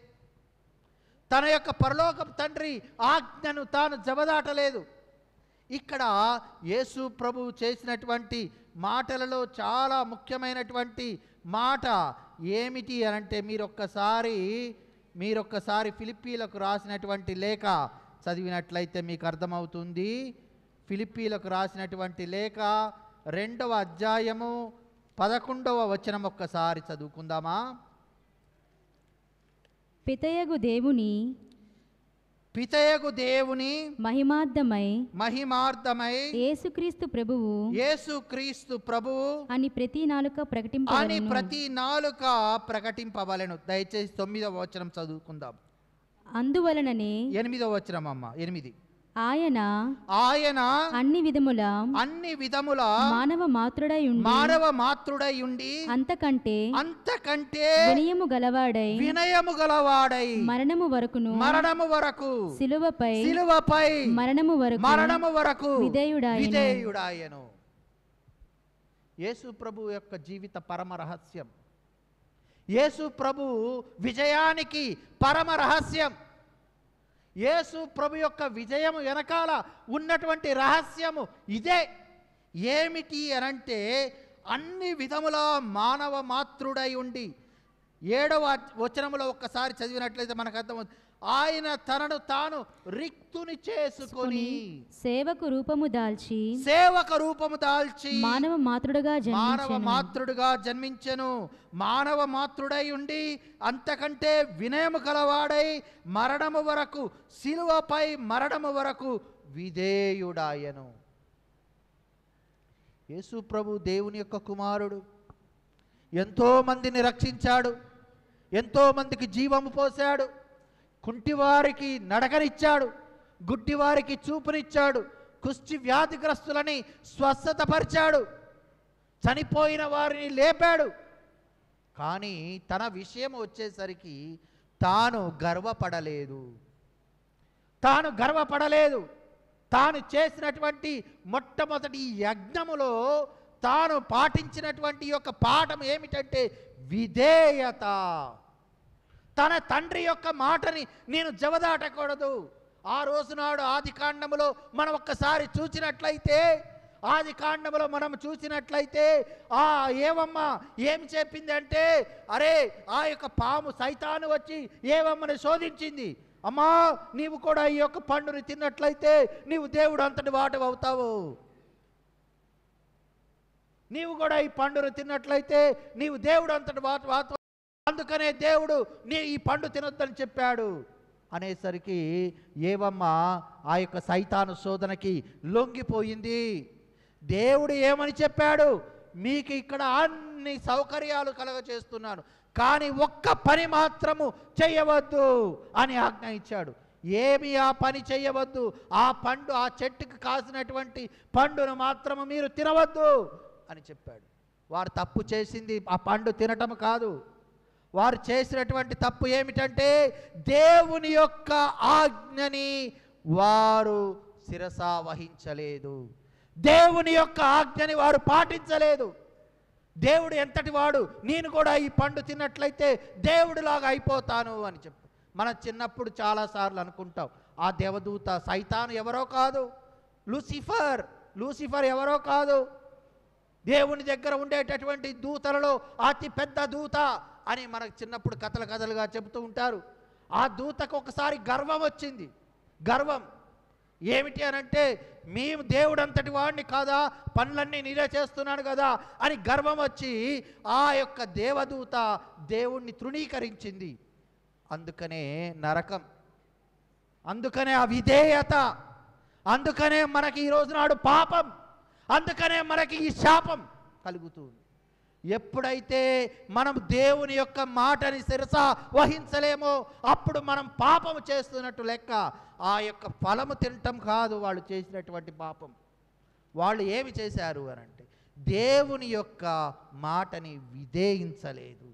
తన యొక్క పరలోకపు తండ్రి ఆజ్ఞను తాను జవదాటలేదు. ఇక్కడ యేసు ప్రభు చేసినటువంటి మాటలలో చాలా ముఖ్యమైనటువంటి మాట ఏమిటి అనంటే మీరొక్కసారి ఫిలిప్పీలకు రాసినటువంటి లేఖ చదివినట్లయితే మీకు అర్థమవుతుంది. ఫిలిప్పీలకు రాసినటువంటి లేఖ 2వ అధ్యాయము 11వ వచనం ఒక్కసారి చదువుకుందామా. పితయగు దేవుని మహిమార్థమై యేసుక్రీస్తు ప్రభువు అని ప్రతి నాలుక ప్రకటింపవలెను. దయచేసి 9వ వచనం చదువుకుందాం. అందువలననే 8వ వచనం అమ్మ. 8 ఆయన అన్ని విధముల మానవ మాతృడై ఉండి అంతకంటే వినయము గలవాడై మరణము వరకు సిలువపై మరణము వరకు విధేయుడాయెను. యేసు ప్రభు యొక్క జీవిత పరమ రహస్యం, యేసు ప్రభు విజయానికి పరమ రహస్యం, యేసు ప్రభు యొక్క విజయము వెనకాల ఉన్నటువంటి రహస్యము ఇదే. ఏమిటి అనంటే అన్ని విధముల మానవ మాతృడై ఉండి, 7వ వచనములో ఒక్కసారి చదివినట్లయితే మనకు అర్థమవుతుంది. ఆయన తనను తాను రిక్తుని చేసుకొని సేవకు రూపము దాల్చి మానవ మాతృడుగా జన్మించెను. మానవ మాతృడై ఉండి అంతకంటే వినయము కలవాడై మరణము వరకు, శిలువపై మరణము వరకు విధేయుడాయను. యేసు ప్రభు దేవుని యొక్క కుమారుడు. ఎంతో మందిని రక్షించాడు, ఎంతో మందికి జీవము పోశాడు, కుంటివారికి నడకనిచ్చాడు, గుడ్డివారికి చూపునిచ్చాడు, కుష్టి వ్యాధిగ్రస్తులని స్వస్థతపరిచాడు, చనిపోయిన వారిని లేపాడు. కానీ తన విషయం వచ్చేసరికి తాను గర్వపడలేదు. తాను చేసినటువంటి మొట్టమొదటి యజ్ఞములో తాను పాటించినటువంటి యొక్క పాఠం ఏమిటంటే విధేయత. తన తండ్రి యొక్క మాటని నేను జవదాటకూడదు. ఆ రోజునాడు ఆది కాండములో మనం ఒక్కసారి చూసినట్లయితే ఆ ఏవమ్మ ఏం చెప్పింది అంటే, అరే ఆ యొక్క పాము సైతాను వచ్చి ఏవమ్మని శోధించింది. అమ్మా, నీవు కూడా ఈ యొక్క పండుని తిన్నట్లయితే నీవు దేవుడు అంతటి వాటవు అవుతావు. నీవు కూడా ఈ పండును తిన్నట్లయితే నీవు దేవుడు అంతటి వాటవు. అందుకనే దేవుడు నీ ఈ పండు తినొద్దని చెప్పాడు అనేసరికి ఏవమ్మ ఆ యొక్క సైతాను శోధనకి లొంగిపోయింది. దేవుడు ఏమని చెప్పాడు? మీకు ఇక్కడ అన్ని సౌకర్యాలు కలగచేస్తున్నాను, కానీ ఒక్క పని మాత్రము చేయవద్దు అని ఆజ్ఞ ఇచ్చాడు. ఏమి ఆ పని చేయవద్దు, ఆ పండు, ఆ చెట్టుకు కాసినటువంటి పండును మాత్రము మీరు తినవద్దు అని చెప్పాడు. వారు తప్పు చేసింది ఆ పండు తినటం కాదు. వారు చేసినటువంటి తప్పు ఏమిటంటే దేవుని యొక్క ఆజ్ఞని వారు శిరసా వహించలేదు. దేవుని యొక్క ఆజ్ఞని వారు పాటించలేదు. దేవుడు ఎంతటి వాడు, నేను కూడా ఈ పండు తిన్నట్లయితే దేవుడిలాగా అయిపోతాను అని చెప్పి మన చిన్నప్పుడు చాలాసార్లు అనుకుంటాం. ఆ దేవదూత సైతాను ఎవరో కాదు, లూసిఫర్ ఎవరో కాదు, దేవుని దగ్గర ఉండేటటువంటి దూతలలో అతి పెద్ద దూత అని మనకు చిన్నప్పుడు కథలుగా చెబుతూ ఉంటారు. ఆ దూతకు ఒకసారి గర్వం వచ్చింది. గర్వం ఏమిటి అనంటే, మేము దేవుడు అంతటి వాడిని కాదా, పనులన్నీ నేనే చేస్తున్నాను కదా అని గర్వం వచ్చి ఆ యొక్క దేవదూత దేవుణ్ణి తృణీకరించింది. అందుకనే నరకం, అందుకనే అవిధేయత, అందుకనే మనకి ఈ రోజు నాడు పాపం, అందుకనే మనకి ఈ శాపం కలుగుతుంది. ఎప్పుడైతే మనం దేవుని యొక్క మాటని శిరస వహించలేమో అప్పుడు మనం పాపము చేస్తున్నట్టు లెక్క. ఆ యొక్క ఫలము తినటం కాదు వాళ్ళు చేసినటువంటి పాపం. వాళ్ళు ఏమి చేశారు అనంటే దేవుని యొక్క మాటని విధేయించలేదు.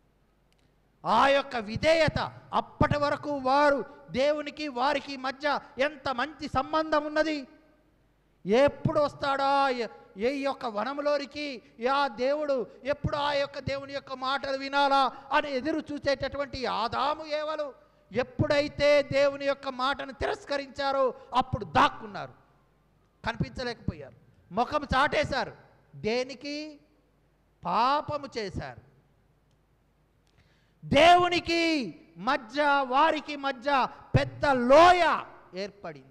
ఆ యొక్క విధేయత, అప్పటి వరకు వారు దేవునికి వారికి మధ్య ఎంత మంచి సంబంధం ఉన్నది. ఎప్పుడు వస్తాడా ఏ యొక్క వనంలోనికి ఆ దేవుడు, ఎప్పుడు ఆ యొక్క దేవుని యొక్క మాటలు వినాలా అని ఎదురు చూసేటటువంటి ఆదాము ఏవలు ఎప్పుడైతే దేవుని యొక్క మాటను తిరస్కరించారో అప్పుడు దాక్కున్నారు, కనిపించలేకపోయారు, ముఖం చాటేశారు. దేనికి? పాపము చేశారు. దేవునికి మధ్య వారికి మధ్య పెద్ద లోయ ఏర్పడింది.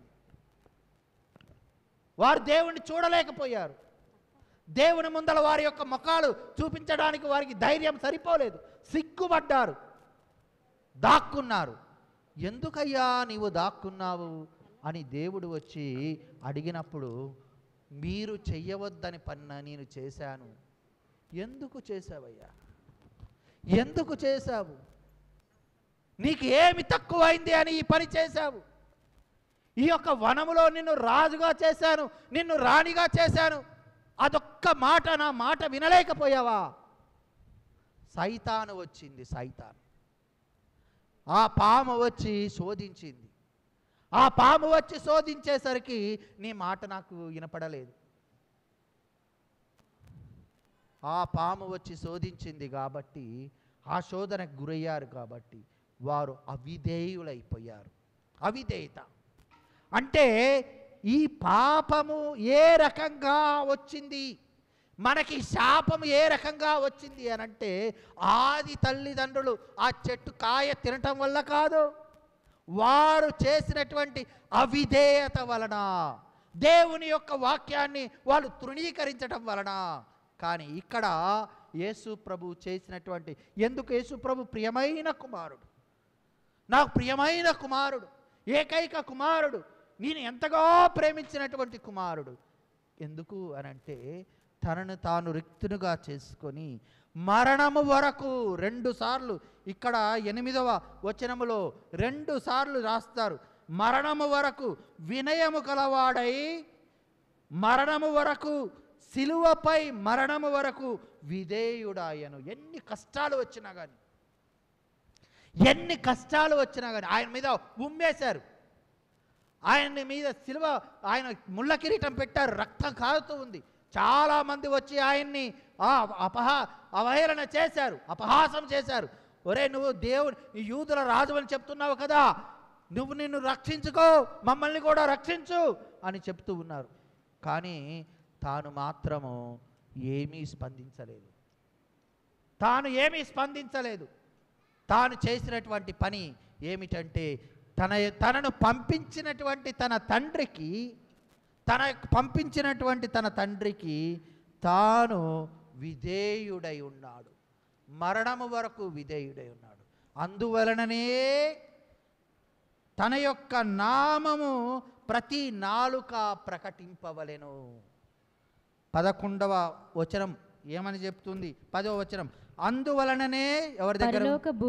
వారు దేవుణ్ణి చూడలేకపోయారు. దేవుని ముందల వారి యొక్క ముఖాలు చూపించడానికి వారికి ధైర్యం సరిపోలేదు. సిగ్గుపడ్డారు, దాక్కున్నారు. ఎందుకయ్యా నీవు దాక్కున్నావు అని దేవుడు వచ్చి అడిగినప్పుడు, మీరు చెయ్యవద్దని పన్న నేను చేశాను. ఎందుకు చేశావయ్యా? ఎందుకు చేశావు? నీకు ఏమి తక్కువైంది అని ఈ పని చేశావు? ఈ యొక్క వనములో నిన్ను రాజుగా చేశాను, నిన్ను రాణిగా చేశాను, అదొక్క మాట, నా మాట వినలేకపోయావా? సైతాను వచ్చింది. సైతాను ఆ పాము వచ్చి శోధించింది. ఆ పాము వచ్చి శోధించేసరికి నీ మాట నాకు వినపడలేదు. ఆ పాము వచ్చి శోధించింది కాబట్టి, ఆ శోధనకు గురయ్యారు కాబట్టి వారు అవిధేయులైపోయారు. అవిధేయత అంటే ఈ పాపము ఏ రకంగా వచ్చింది, మనకి శాపం ఏ రకంగా వచ్చింది అని అంటే ఆది తల్లిదండ్రులు ఆ చెట్టు కాయ తినటం వల్ల కాదు, వారు చేసినటువంటి అవిధేయత వలన, దేవుని యొక్క వాక్యాన్ని వాళ్ళు తృణీకరించడం వలన. కానీ ఇక్కడ యేసు ప్రభు చేసినటువంటి, ఎందుకు యేసు ప్రభు ప్రియమైన కుమారుడు, నాకు ప్రియమైన కుమారుడు, ఏకైక కుమారుడు, నేను ఎంతగా ప్రేమించినటువంటి కుమారుడు. ఎందుకు అనంటే తనను తాను రిక్తునుగా చేసుకొని మరణము వరకు 2 సార్లు, ఇక్కడ 8వ వచనములో 2 సార్లు రాస్తారు, మరణము వరకు వినయము కలవాడై, మరణము వరకు, సిలువపై మరణము వరకు విధేయుడాయను. ఎన్ని కష్టాలు వచ్చినా కానీ, ఎన్ని కష్టాలు వచ్చినా కానీ ఆయన మీద ఉమ్మేశారు, ఆయన మీద సిలువ, ఆయన ముళ్ళ కిరీటం పెట్టారు, రక్తం కారుతూ ఉంది. చాలామంది వచ్చి ఆయన్ని అవహేళన చేశారు, అపహాసం చేశారు. ఒరే, నువ్వు దేవుడు, యూదుల రాజు అని చెప్తున్నావు కదా, నువ్వు నిన్ను రక్షించుకో, మమ్మల్ని కూడా రక్షించు అని చెప్తూ ఉన్నారు. కానీ తాను మాత్రము ఏమీ స్పందించలేదు. తాను చేసినటువంటి పని ఏమిటంటే తనను పంపించినటువంటి తన తండ్రికి తాను విధేయుడై ఉన్నాడు, మరణము వరకు విధేయుడై ఉన్నాడు. అందువలననే తన యొక్క నామము ప్రతి నాలుక ప్రకటింపవలెను. 11వ వచనం ఏమని చెప్తుంది? 10వ వచనం, అందువలననే ఎవరి దగ్గర?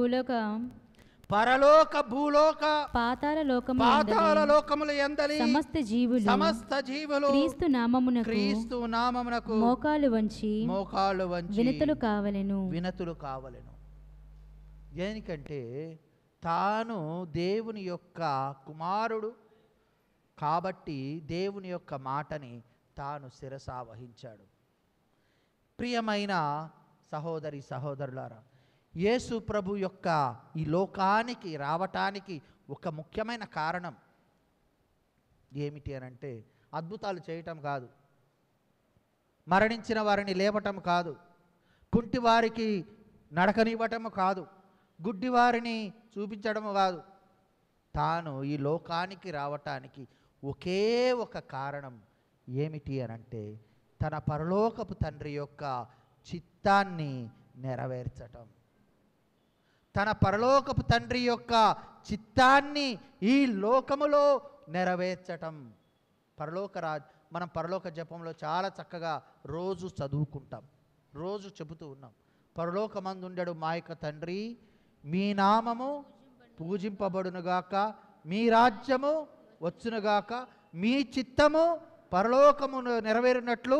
పరలోక భూలోక పాతాళ లోకములు యందలి సమస్త జీవులు క్రీస్తు నామమునకు మోకాలు వంచి వినతులు కావలెను. దేనికంటే తాను దేవుని యొక్క కుమారుడు కాబట్టి దేవుని యొక్క మాటని తాను శిరసా వహించాడు. ప్రియమైన సహోదరి సహోదరులారా, యేసు ప్రభు యొక్క ఈ లోకానికి రావటానికి ఒక ముఖ్యమైన కారణం ఏమిటి అనంటే అద్భుతాలు చేయటం కాదు, మరణించిన వారిని లేపటం కాదు, కుంటి వారికి నడకనివ్వటం కాదు, గుడ్డి వారిని చూపించడం కాదు. తాను ఈ లోకానికి రావటానికి ఒకే ఒక కారణం ఏమిటి అనంటే తన పరలోకపు తండ్రి యొక్క చిత్తాన్ని నెరవేర్చటం. తన పరలోకపు తండ్రి యొక్క చిత్తాన్ని ఈ లోకములో నెరవేర్చటం. మనం పరలోక జపంలో చాలా చక్కగా రోజు చదువుకుంటాం, రోజు చెబుతూ ఉన్నాం. పరలోకమందుండెడు మా యొక్క తండ్రి, మీ నామము పూజింపబడునుగాక, మీ రాజ్యము వచ్చునుగాక, మీ చిత్తము పరలోకమును నెరవేరినట్లు.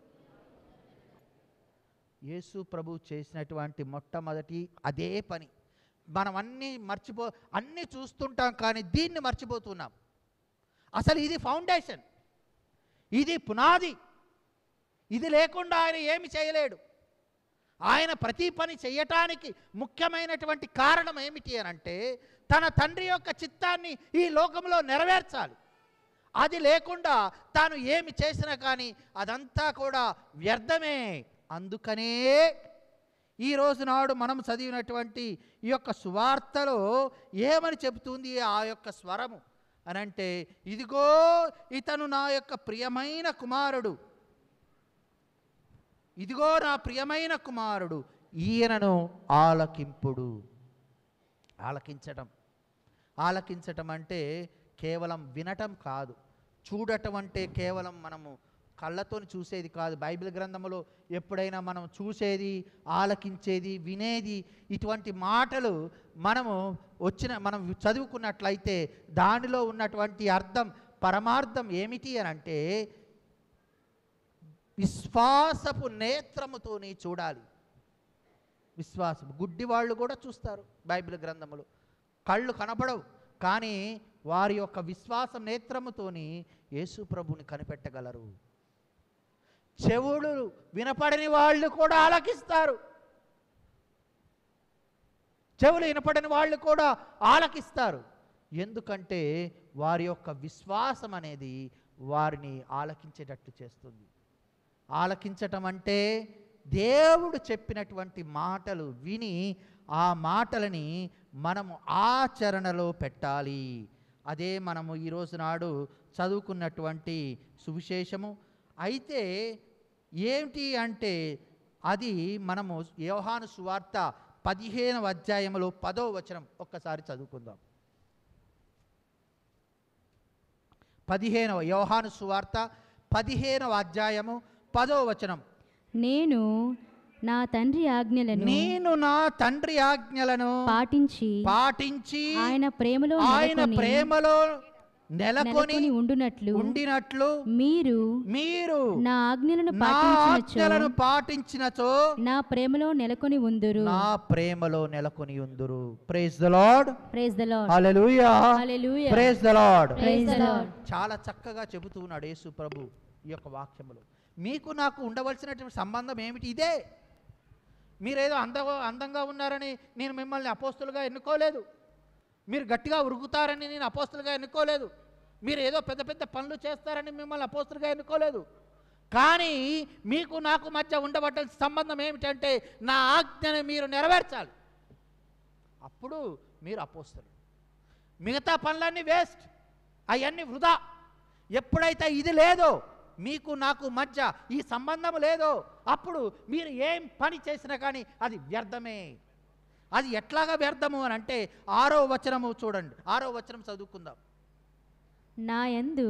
యేసు ప్రభు చేసినటువంటి మొట్టమొదటి అదే పని. మనం అన్నీ చూస్తుంటాం కానీ దీన్ని మర్చిపోతున్నాం. అసలు ఇది ఫౌండేషన్, ఇది పునాది. ఇది లేకుండా ఆయన ఏమి చేయలేడు. ఆయన ప్రతి పని చేయటానికి ముఖ్యమైనటువంటి కారణం ఏమిటి అనంటే తన తండ్రి యొక్క చిత్తాన్ని ఈ లోకంలో నెరవేర్చాలి. అది లేకుండా తాను ఏమి చేసినా కానీ అదంతా కూడా వ్యర్థమే. అందుకనే ఈ రోజు నాడు మనం చదివినటువంటి ఈ యొక్క సువార్తలో ఏమని చెబుతుంది ఆ యొక్క స్వరము అనంటే, ఇదిగో ఇతను నా యొక్క ప్రియమైన కుమారుడు, ఇదిగో నా ప్రియమైన కుమారుడు, ఈయనను ఆలకింపుడు. ఆలకించటం అంటే కేవలం వినటం కాదు, చూడటం అంటే కేవలం మనము కళ్ళతో చూసేది కాదు. బైబిల్ గ్రంథంలో ఎప్పుడైనా మనం చూసేది, ఆలకించేది, వినేది, ఇటువంటి మాటలు మనం చదువుకున్నట్లయితే దానిలో ఉన్నటువంటి అర్థం, పరమార్థం ఏమిటి అని అంటే విశ్వాసపు నేత్రముతోని చూడాలి. విశ్వాసము గుడ్డి వాళ్ళు కూడా చూస్తారు. బైబిల్ గ్రంథములో కళ్ళు కనపడవు కానీ వారి యొక్క విశ్వాసం నేత్రముతోని యేసు ప్రభుని కనిపెట్టగలరు. చెవులు వినపడని వాళ్ళు కూడా ఆలకిస్తారు. చెవులు వినపడని వాళ్ళు కూడా ఆలకిస్తారు. ఎందుకంటే వారి యొక్క విశ్వాసం అనేది వారిని ఆలకించేటట్టు చేస్తుంది. ఆలకించటం అంటే దేవుడు చెప్పినటువంటి మాటలు విని ఆ మాటలని మనము ఆచరణలో పెట్టాలి. అదే మనము ఈరోజు నాడు చదువుకున్నటువంటి సువిశేషము. అయితే ఏమిటి అంటే అది మనము యోహాను సువార్త 15వ అధ్యాయంలో 10వ వచనం ఒక్కసారి చదువుకుందాం. 15వ యోహాను సువార్త 15వ అధ్యాయము 10వ వచనం. నేను నా తండ్రి ఆజ్ఞలను పాటించి ఆయన ప్రేమలో నెలకొని ఉండినట్లు మీరు నా ఆజ్ఞలను పాటించినచో నా ప్రేమలో నెలకొని ఉందురు. Praise the lord. Hallelujah. Praise the lord. చాలా చక్కగా చెబుతూ ఉన్నాడు యేసు ప్రభు ఈ యొక్క వాక్యములో. మీకు నాకు ఉండవలసినటువంటి సంబంధం ఏమిటి? ఇదే. మీరేదో అందంగా ఉన్నారని నేను మిమ్మల్ని అపోస్తులుగా ఎన్నుకోలేదు. మీరు గట్టిగా ఉరుకుతారని నేను అపోస్తులుగా ఎన్నుకోలేదు. మీరు ఏదో పెద్ద పెద్ద పనులు చేస్తారని మిమ్మల్ని అపోస్తులుగా ఎన్నుకోలేదు. కానీ మీకు నాకు మధ్య ఉండబట్టాల్సిన సంబంధం ఏమిటంటే నా ఆజ్ఞను మీరు నెరవేర్చాలి. అప్పుడు మీరు అపోస్తులు. మిగతా పనులన్నీ వేస్ట్, అవన్నీ వృధా. ఎప్పుడైతే ఇది లేదో, మీకు నాకు మధ్య ఈ సంబంధం లేదో, అప్పుడు మీరు ఏం పని చేసినా కానీ అది వ్యర్థమే. అది ఎట్లాగా వ్యర్థము అని అంటే 6వ వచనము చూడండి. 6వ వచనం చదువుకుందాం. నా యందు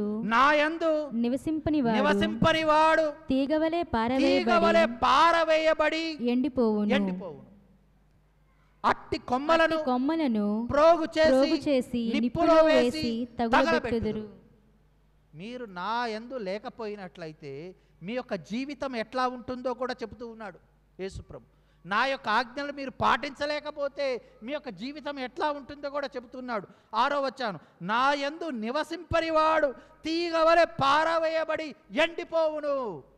నివసింపని వాడు తీగవలే పారవేయబడి ఎండిపోవును. అట్టి కొమ్మలను ప్రోగు చేసి నిప్పులో వేసి తగులబెట్టుదురు. మీరు నా యందు లేకపోయినట్లయితే మీ యొక్క జీవితం ఎట్లా ఉంటుందో కూడా చెబుతూ ఉన్నాడు యేసుప్రభు. నా యొక్క ఆజ్ఞలు మీరు పాటించలేకపోతే మీ యొక్క జీవితం ఎట్లా ఉంటుందో కూడా చెబుతున్నాడు. 6వ వచనం. నా యందు నివసింపనివాడు తీగ వలె పారవేయబడి ఎండిపోవును.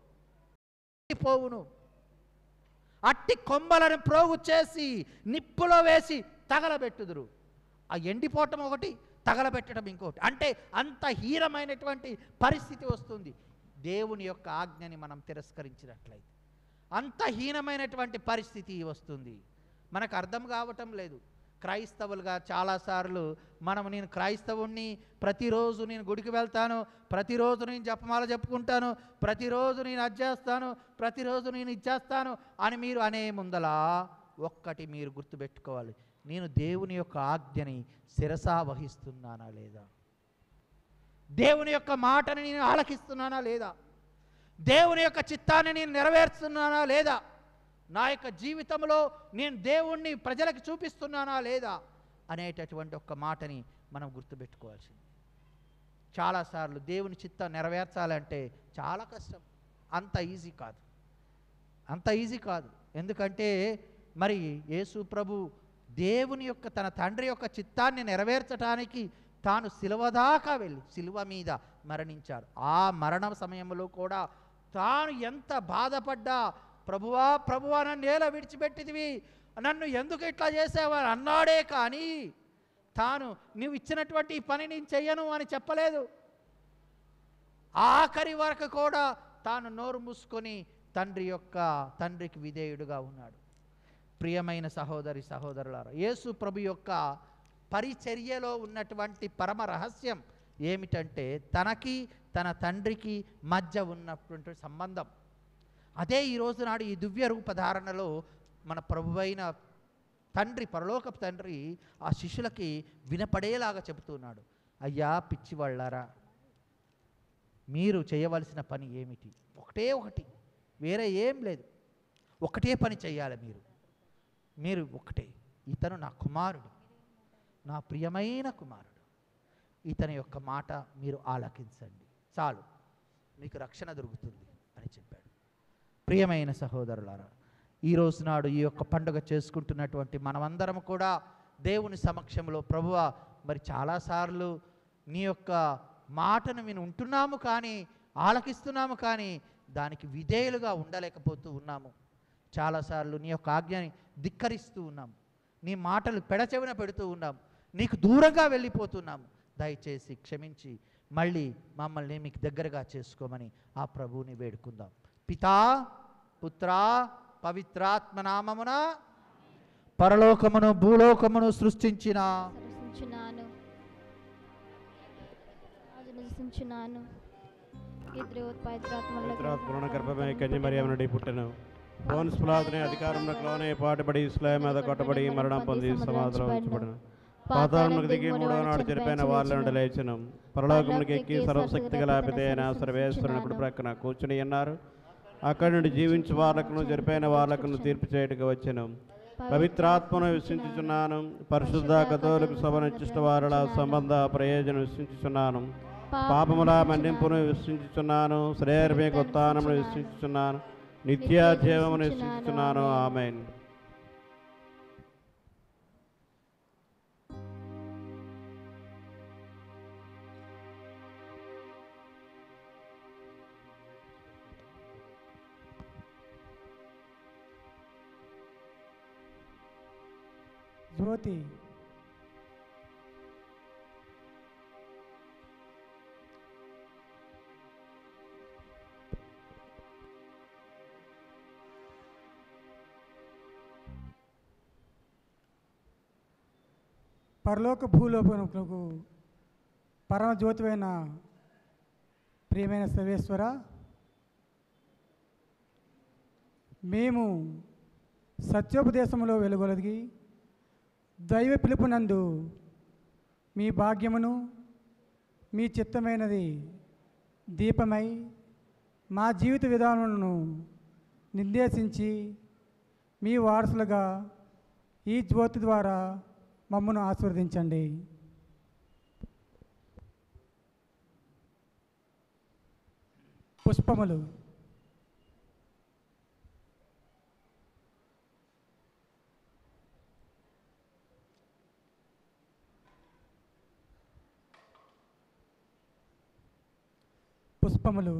అట్టి కొమ్మలను ప్రోగు చేసి నిప్పులో వేసి తగలబెట్టుదురు. ఆ ఎండిపోవటం ఒకటి, తగలబెట్టడం ఇంకోటి. అంటే అంత హీనమైనటువంటి పరిస్థితి వస్తుంది దేవుని యొక్క ఆజ్ఞని మనం తిరస్కరించినట్లయితే. అంత హీనమైనటువంటి పరిస్థితి వస్తుంది. మనకు అర్థం కావటం లేదు. క్రైస్తవులుగా చాలాసార్లు నేను క్రైస్తవుణ్ణి, ప్రతిరోజు నేను గుడికి వెళ్తాను, ప్రతిరోజు నేను జపమాల చెప్పుకుంటాను, ప్రతిరోజు నేను అది చేస్తాను, ప్రతిరోజు నేను ఇచ్చేస్తాను అని మీరు అనే ముందలా ఒక్కటి మీరు గుర్తుపెట్టుకోవాలి. నేను దేవుని యొక్క ఆజ్ఞని శిరసా వహిస్తున్నానా లేదా? దేవుని యొక్క మాటని నేను ఆలకిస్తున్నానా లేదా? దేవుని యొక్క చిత్తాన్ని నేను నెరవేరుస్తున్నానా లేదా? నా యొక్క జీవితంలో నేను దేవుణ్ణి ప్రజలకు చూపిస్తున్నానా లేదా అనేటటువంటి ఒక్క మాటని మనం గుర్తుపెట్టుకోవాల్సింది. చాలాసార్లు దేవుని చిత్తం నెరవేర్చాలంటే చాలా కష్టం. అంత ఈజీ కాదు. ఎందుకంటే మరి యేసు ప్రభు దేవుని యొక్క తన తండ్రి యొక్క చిత్తాన్ని నెరవేర్చడానికి తాను శిలువ దాకా వెళ్ళి శిలువ మీద మరణించాడు. ఆ మరణ సమయంలో కూడా తాను ఎంత బాధపడ్డా, ప్రభువా నన్ను ఎలా విడిచిపెట్టిదివి, నన్ను ఎందుకు ఇట్లా చేసావని అన్నాడే కానీ తాను నువ్వు ఇచ్చినటువంటి ఈ పని నేను చెయ్యను అని చెప్పలేదు. ఆఖరి వరకు కూడా తాను నోరు మూసుకొని తండ్రికి విధేయుడుగా ఉన్నాడు. ప్రియమైన సహోదరులారా, యేసు ప్రభు యొక్క పరిచర్యలో ఉన్నటువంటి పరమ రహస్యం ఏమిటంటే తనకి తన తండ్రికి మధ్య ఉన్నటువంటి సంబంధం. అదే ఈరోజు నాడు ఈ దివ్య రూపధారణలో మన ప్రభువైన తండ్రి, పరలోకపు తండ్రి ఆ శిష్యులకి వినపడేలాగా చెబుతున్నాడు. అయ్యా పిచ్చివాళ్ళారా, మీరు చేయవలసిన పని ఏమిటి? ఒకటి, వేరే ఏం లేదు. ఒకటే పని చేయాలి. మీరు ఒకటే, ఇతను నా కుమారుడు, నా ప్రియమైన కుమారుడు, ఇతని యొక్క మాట మీరు ఆలకించండి, చాలు మీకు రక్షణ దొరుకుతుంది అని చెప్పాడు. ప్రియమైన సహోదరులారా, ఈరోజు నాడు ఈ యొక్క పండుగ చేసుకుంటున్నటువంటి మనమందరం కూడా దేవుని సమక్షంలో ప్రభువా, మరి చాలాసార్లు నీ యొక్క మాటను మేము ఉంటున్నాము కానీ, ఆలకిస్తున్నాము కానీ దానికి విధేయులుగా ఉండలేకపోతూ ఉన్నాము. చాలాసార్లు నీ యొక్క ఆజ్ఞని ధిక్కరిస్తూ ఉన్నాము, నీ మాటలు పెడచెవిన పెడుతూ ఉన్నాము, నీకు దూరంగా వెళ్ళిపోతున్నాము. దయచేసి క్షమించి మళ్ళీ మమ్మల్ని మీకు దగ్గరగా చేసుకోమని ఆ ప్రభువుని వేడుకుందాం. పితా పుత్ర పవిత్రాత్మ నామమున పరలోకమును భూలోకమును సృష్టించిన సరసించున్నాను ఆశీర్వదించున్నాను పూర్ణ గర్భమే కన్యమరియము నుండి పుట్టెను పోన్స్ పిలాతుని అధికారంలోనే పాటుపడి ఇస్లాం మీద కొట్టబడి మరణం పొంది సమాధిలో ఉంచబడను పాతాళమునకు దిగి మూడవ నాడు చనిపోయిన వాళ్ళ నుండి లేచెను పరలోకమునికి ఎక్కి సర్వశక్తి గల పిత అయిన సర్వేశ్వరుని కుడి ప్రక్కన కూర్చుని ఉన్నారు అక్కడి నుండి జీవించు వాళ్ళకును చనిపోయిన వాళ్ళకును తీర్పు చేయడానికి వచ్చెను పవిత్రాత్మను విశ్వసించుచున్నాను పరిశుద్ధ కథోలిక సభ నిశ్చిష్ట వారుల సంబంధ ప్రయోజనం విశ్వసించుచున్నాను పాపముల మన్నింపును విశ్వసించుచున్నాను శ్రేయర్మేక ఉత్థానమును విశ్వసించుచున్నాను నిత్య జీవమును విశ్వసించుచున్నాను ఆమేన్. జ్యోతి పరలోక భూలోకములకు పరమ జ్యోతివైన ప్రియమైన సర్వేశ్వర, మేము సత్యోపదేశములో వెలుగొలిగి దైవ పిలుపునందు మీ భాగ్యమును మీ చిత్తమైనది దీపమై మా జీవిత విధానములను నిర్దేశించి మీ వారసులుగా ఈ జ్యోతి ద్వారా మమ్మను ఆశీర్వదించండి. పుష్పములు పుష్పములు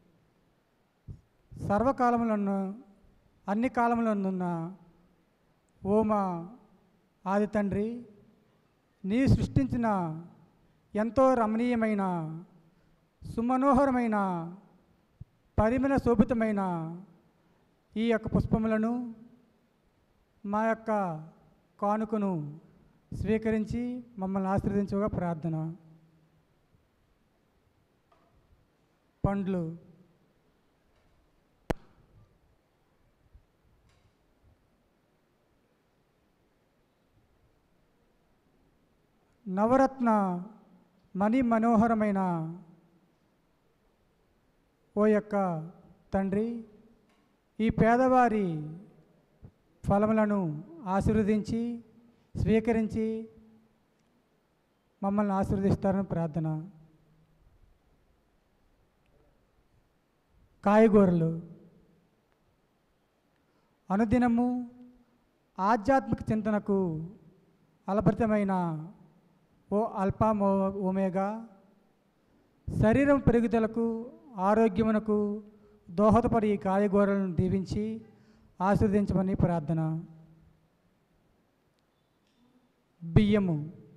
సర్వకాలములను అన్ని కాలములనున్న ఓ మా ఆది తండ్రి, నీ సృష్టించిన ఎంతో రమణీయమైన సుమనోహరమైన పరిమళ శోభితమైన ఈ యొక్క పుష్పములను మా యొక్క కానుకను స్వీకరించి మమ్మల్ని ఆశీర్వదించుగా ప్రార్థన. పండ్లు నవరత్న మణి మనోహరమైన ఓ యొక్క తండ్రి, ఈ పేదవారి ఫలములను ఆశీర్వదించి స్వీకరించి మమ్మల్ని ఆశీర్వదిస్తారని ప్రార్థన. కాయగూరలు అనుదినము ఆధ్యాత్మిక చింతనకు అలభరితమైన ఓ అల్ఫా ఒమేగా, శరీరం పెరుగుదలకు ఆరోగ్యమునకు దోహదపడి ఈ కాయగూరలను దీవించి ఆశీర్వదించమని ప్రార్థన. బియ్యము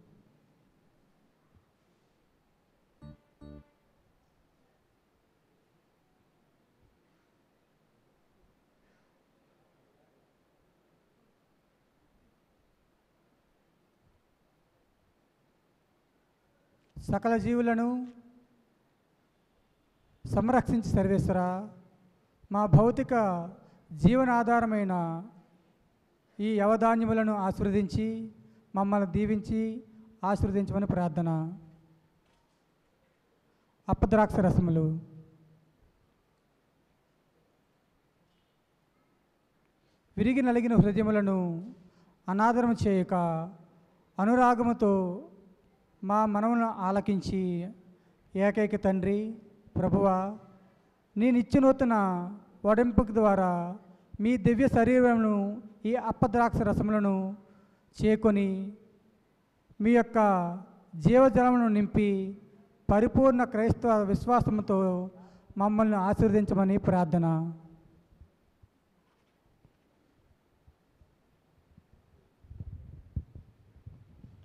సకల జీవులను సంరక్షించి సర్వేశ్వర, మా భౌతిక జీవనాధారమైన ఈ యవధాన్యములను ఆశీర్వదించి మమ్మల్ని దీవించి ఆశీర్వదించమని ప్రార్థన. అప్పద్రాక్ష రసములు విరిగి నలిగిన హృదయములను అనాదరము చేయక అనురాగముతో మా మనవులను ఆలకించి ఏకైక తండ్రి ప్రభువా, నీ నిత్యనూతన వడింపుక ద్వారా మీ దివ్య శరీరమును ఈ అప్పద్రాక్ష రసములను చేకొని మీ యొక్క జీవజలమును నింపి పరిపూర్ణ క్రైస్తవ విశ్వాసముతో మమ్మల్ని ఆశీర్వదించమని ప్రార్థన.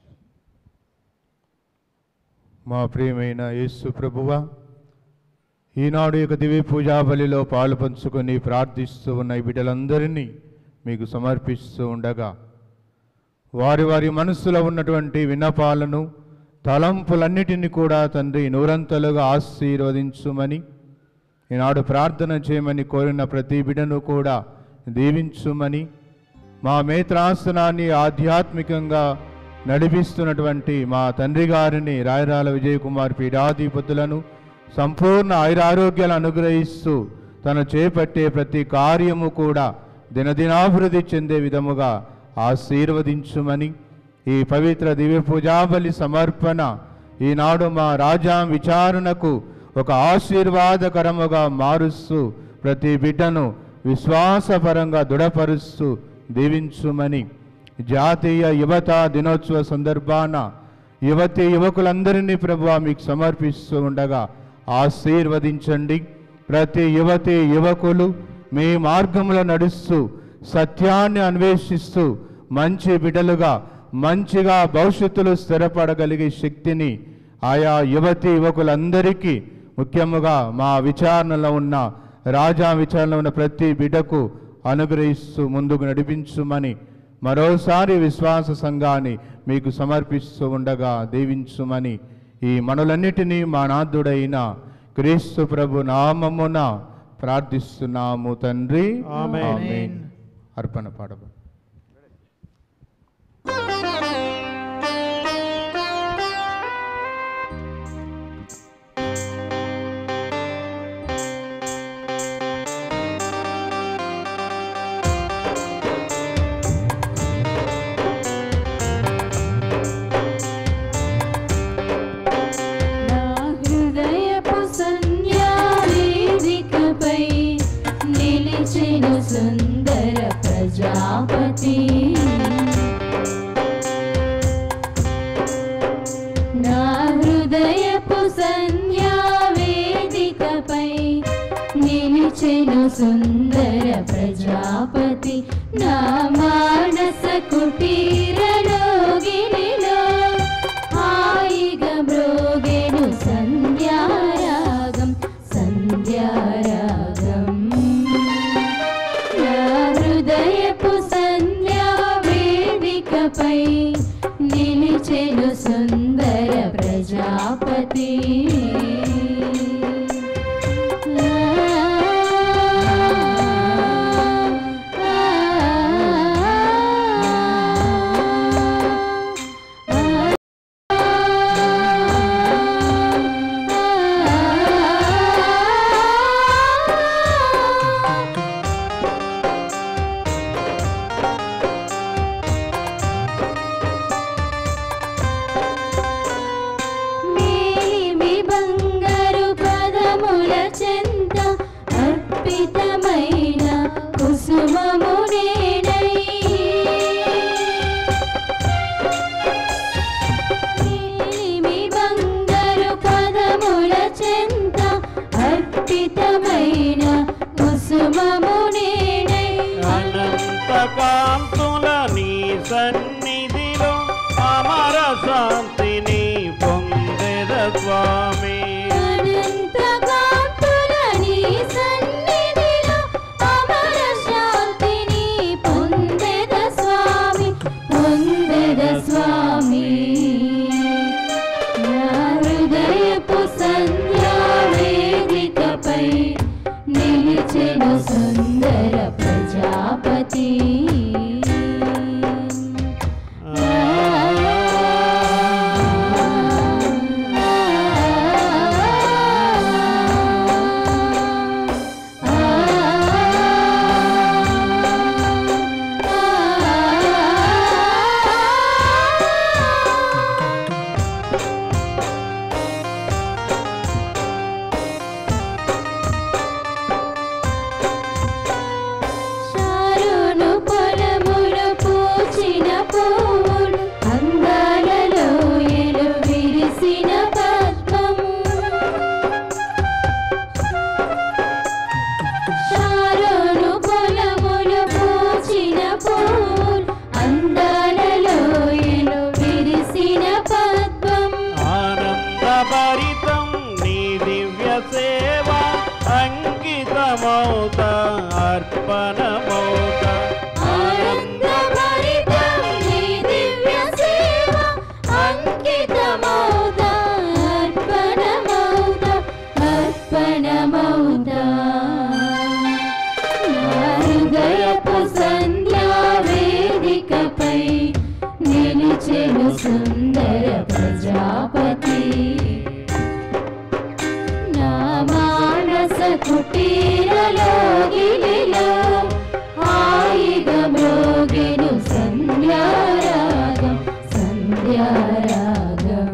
మా ప్రియమైన యేసు ప్రభువా, ఈనాడు యొక్క దివ్య పూజా బలిలో పాలు పంచుకొని ప్రార్థిస్తూ ఉన్న ఈ బిడ్డలందరినీ మీకు సమర్పిస్తూ ఉండగా వారి వారి మనస్సులో ఉన్నటువంటి విన్నపాలను తలంపులన్నిటినీ కూడా తండ్రి నూరంతలుగా ఆశీర్వదించుమని ఈనాడు ప్రార్థన చేయమని కోరిన ప్రతి బిడ్డను కూడా దీవించుమని మా మేత్రాసనాన్ని ఆధ్యాత్మికంగా నడిపిస్తున్నటువంటి మా తండ్రి గారిని రాయరాల విజయకుమార్ పీఠాధిపతులను సంపూర్ణ ఆయురారోగ్యాలు అనుగ్రహిస్తూ తను చేపట్టే ప్రతి కార్యము కూడా దినదినాభివృద్ధి చెందే విధముగా ఆశీర్వదించుమని ఈ పవిత్ర దివ్య పూజాబలి సమర్పణ ఈనాడు మా రాజా విచారణకు ఒక ఆశీర్వాదకరముగా మారుస్తూ ప్రతి బిడ్డను విశ్వాసపరంగా దృఢపరుస్తూ దీవించుమని జాతీయ యువత దినోత్సవ సందర్భాన యువతి యువకులందరినీ ప్రభువా మీకు సమర్పిస్తూ ఉండగా ఆశీర్వదించండి. ప్రతి యువతి యువకులు మీ మార్గంలో నడుస్తూ సత్యాన్ని అన్వేషిస్తూ మంచి బిడ్డలుగా మంచిగా భవిష్యత్తులో స్థిరపడగలిగే శక్తిని ఆయా యువతి యువకులందరికీ ముఖ్యముగా మా విచారణలో ఉన్న రాజా విచారణలో ఉన్న ప్రతి బిడ్డకు అనుగ్రహిస్తూ ముందుకు నడిపించుమని మరోసారి విశ్వాస సంఘాన్ని మీకు సమర్పిస్తూ ఉండగా దీవించుమని ఈ మనలన్నిటినీ మా నాథుడైన క్రీస్తు ప్రభు నామమున ప్రార్థిస్తున్నాము తండ్రి. ఆమేన్. అర్పణ పాడబ సుందర ప్రజాపతి నా హృదయపు సంధ్యా వేదికపై నిలిచెను సుందర ప్రజాపతి నా మానస కుటీరలోగినిలో హాయిగా మ్రోగెను సంధ్యారాగం సంధ్యారాగం హృదయపు సంధ్యా వేదికపై నిలిచెను సుందర ప్రజాపతి బంగారు కుటీరలో గిలిలో హాయిగా మ్రోగెను సంధ్యారాగం సంధ్యారాగం.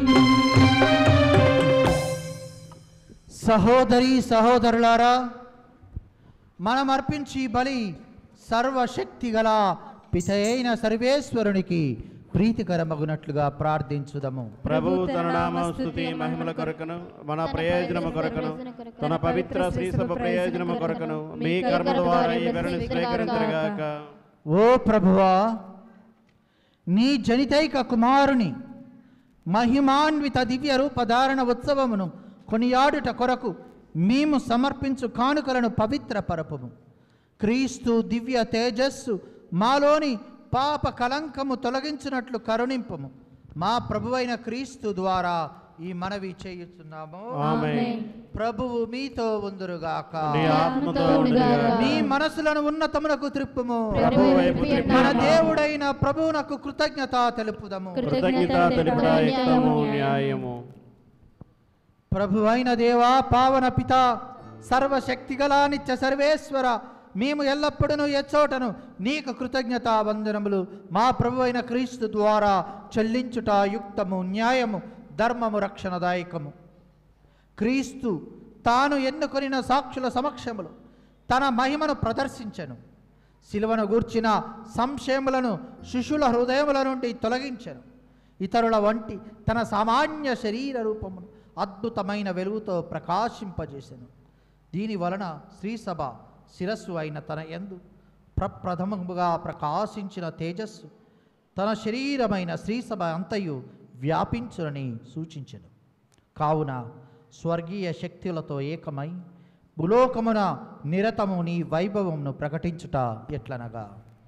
సహోదరి సహోదరులారా, మనం అర్పించి బలి సర్వశక్తి గల పితయైన సర్వేశ్వరునికి ప్రీతికరమగునట్లుగా ప్రార్థించుదము. ప్రభు తన నామ స్తుతి మహిమల కొరకును మన ప్రయోజనము కొరకును తన పవిత్ర శ్రీ సభ ప్రయోజనము కొరకును మీ కర్మ ద్వారా ఈ బలిని స్వీకరించరుగాక. ఓ ప్రభువా, నీ జనితైక కుమారుని మహిమాన్విత దివ్య రూపధారణ ఉత్సవమును కొనియాడుట కొరకు మేము సమర్పించు కానుకలను పవిత్ర పరపము. క్రీస్తు దివ్య తేజస్సు మాలోని పాప కలంకము తొలగించినట్లు కరుణింపము. మా ప్రభువైన క్రీస్తు ద్వారా ఈ మనవి చేయుచున్నాము. ఆమేన్. ప్రభువు మీతో ఉందురుగాక. నీ ఆత్మతో ఉండుగాక. మీ మనసులను ఉన్నతమునకు త్రిప్పుము. ప్రభు వైపు త్రిప్పుము. మన దేవుడైన ప్రభువునకు కృతజ్ఞత తెలుపుదము. కృతజ్ఞత తెలుపుట యుక్తము న్యాయము. ప్రభువైన దేవా, పావన పిత, సర్వశక్తిగల నిత్య సర్వేశ్వర, మేము ఎల్లప్పుడూ ఎచ్చోటను నీకు కృతజ్ఞత వందనములు మా ప్రభువైన క్రీస్తు ద్వారా చెల్లించుట యుక్తము న్యాయము ధర్మము రక్షణదాయకము. క్రీస్తు తాను ఎన్నుకొనిన సాక్షుల సమక్షములు తన మహిమను ప్రదర్శించెను. శిలువను గూర్చిన సంశయములను శిశుల హృదయముల నుండి తొలగించెను. ఇతరుల వంటి తన సామాన్య శరీర రూపమును అద్భుతమైన వెలుగుతో ప్రకాశింపజేసెను. దీని వలన శ్రీసభ శిరస్సు అయిన తన యందు ప్రప్రథమముగా ప్రకాశించిన తేజస్సు తన శరీరమైన శ్రీసభ అంతయు వ్యాపించునని సూచించెను. కావున స్వర్గీయ శక్తులతో ఏకమై భూలోకమున నిరతము నీ వైభవమును ప్రకటించుట ఎట్లనగా,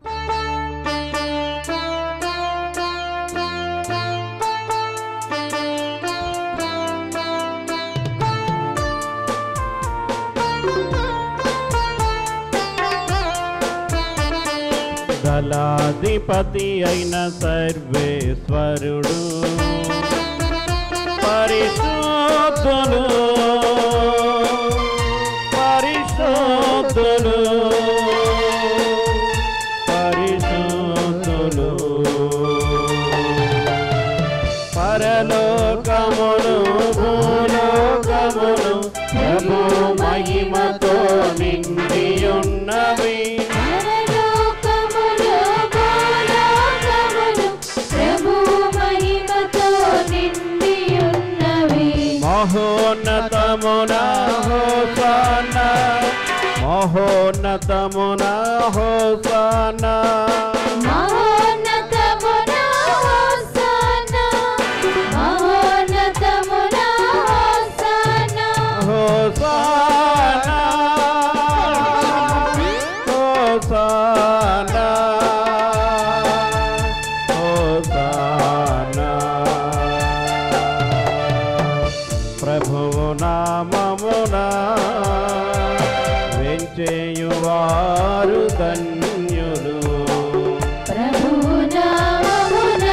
దళాధిపతి అయిన సర్వేశ్వరుడు పరిశుద్ధులు పరిశుద్ధులు పరిశుద్ధులు పరలోకమును భూలోకమును ప్రభు మహిమతో నిండియున్నవి. మహోన్నతమున హోసానా మహోన్నతమున హోసానా మహోన్నతమున హోసానా మహోన్నతమున హోసానా హోసానా హోసానా హోసానా. ప్రభువు నామమున వెంచేయువారు ధన్యులు. ప్రభువు నామమున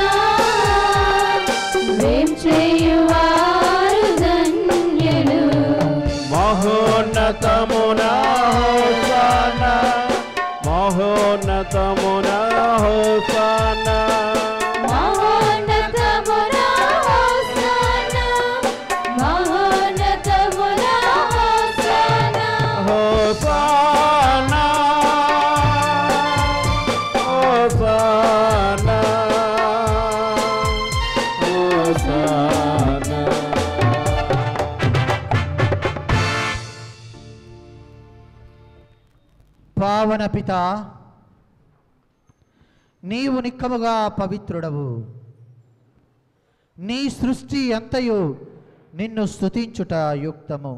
వేంచేయువారు ధన్యులు. మహోన్నతమున హోసానా మహోన్నతమున హోసానా మహోన్నతమున హోసానా మహోన్నతమున హోసానా హోసానా హోసానా హోసానా. పావన పిత, నీవు నిక్కముగా పవిత్రుడవు. నీ సృష్టి అంతయు నిన్ను స్తుతించుట యుక్తము.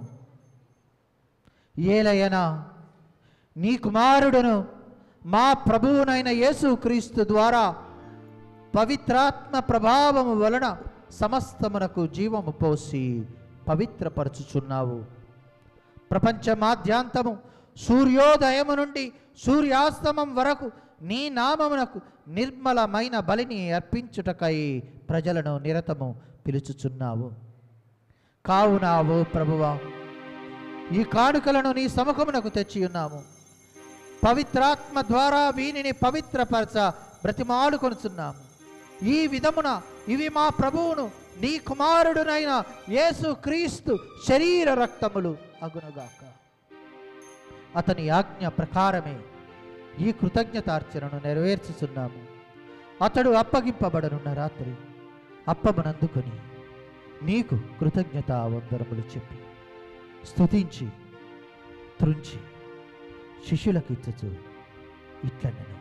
ఏలయనా నీ కుమారుడును మా ప్రభువునైన యేసుక్రీస్తు ద్వారా పవిత్రాత్మ ప్రభావము వలన సమస్తమునకు జీవము పోసి పవిత్రపరచుచున్నావు. ప్రపంచ మాధ్యాంతము సూర్యోదయము నుండి సూర్యాస్తమం వరకు నీ నామమునకు నిర్మలమైన బలిని అర్పించుటకై ప్రజలను నిరతము పిలుచుచున్నావు. కావున ఓ ప్రభువా, ఈ కానుకలను నీ సముఖమునకు తెచ్చి ఉన్నాము. పవిత్రాత్మ ద్వారా వీనిని పవిత్రపరచ బ్రతిమాలుకొనుచున్నాము. ఈ విధమున ఇవి మా ప్రభువును నీ కుమారుడునైన యేసు క్రీస్తు శరీర రక్తములు అగునుగాక. అతని ఆజ్ఞ ప్రకారమే ఈ కృతజ్ఞతార్చనను నెరవేర్చుచున్నాము. అతడు అప్పగింపబడనున్న రాత్రి అప్పమనందుకొని నీకు కృతజ్ఞతా వందనములు చెప్పి స్తుతించి త్రుంచి శిష్యులకిచ్చుచు ఇట్లనెను,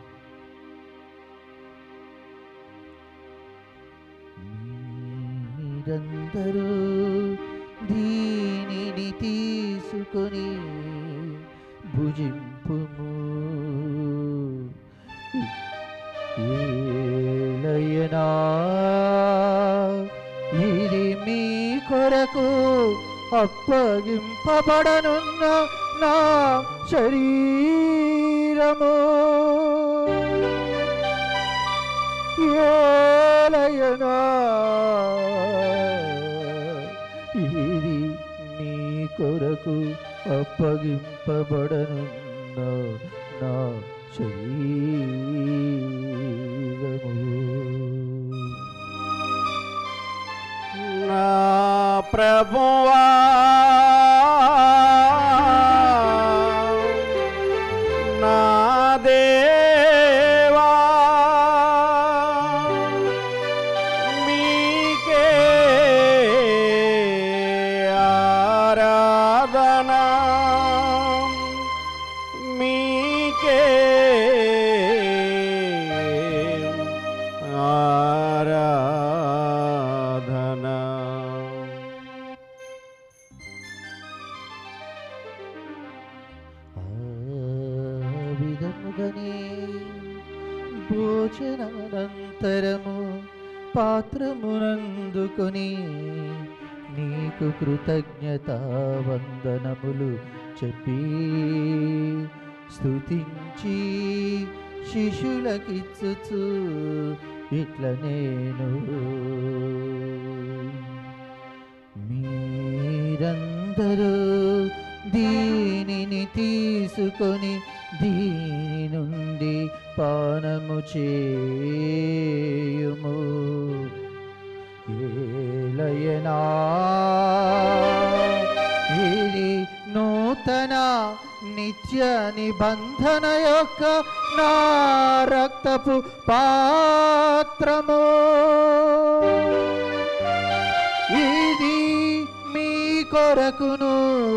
మీరందరూ దీనిని తీసుకొని భుజింపుము. ఏలయనా ఇది మీ కొరకు అప్పగింపబడనున్న నా శరీరము. ఏలయనా ఇది మీ కొరకు అప్పగింపబడనున్న నా శరీరము. నా ప్రభువా నా దేవా మీకే ఆరాధన మీకే ఆరాధన. విధముగనే భోజనానంతరము పాత్రమునందుకొని నీకు కృతజ్ఞతా వందనములు చెప్పి స్తుతించి శిష్యులకిచ్చుచు ఇట్ల నేను, మీరందరూ దీనిని తీసుకొని దీని నుండి పానము చేయుము. ఏలయనా ఇది నూతన నిత్య నిబంధన యొక్క నా రక్తపు పాత్రము. ఇది మీ కొరకును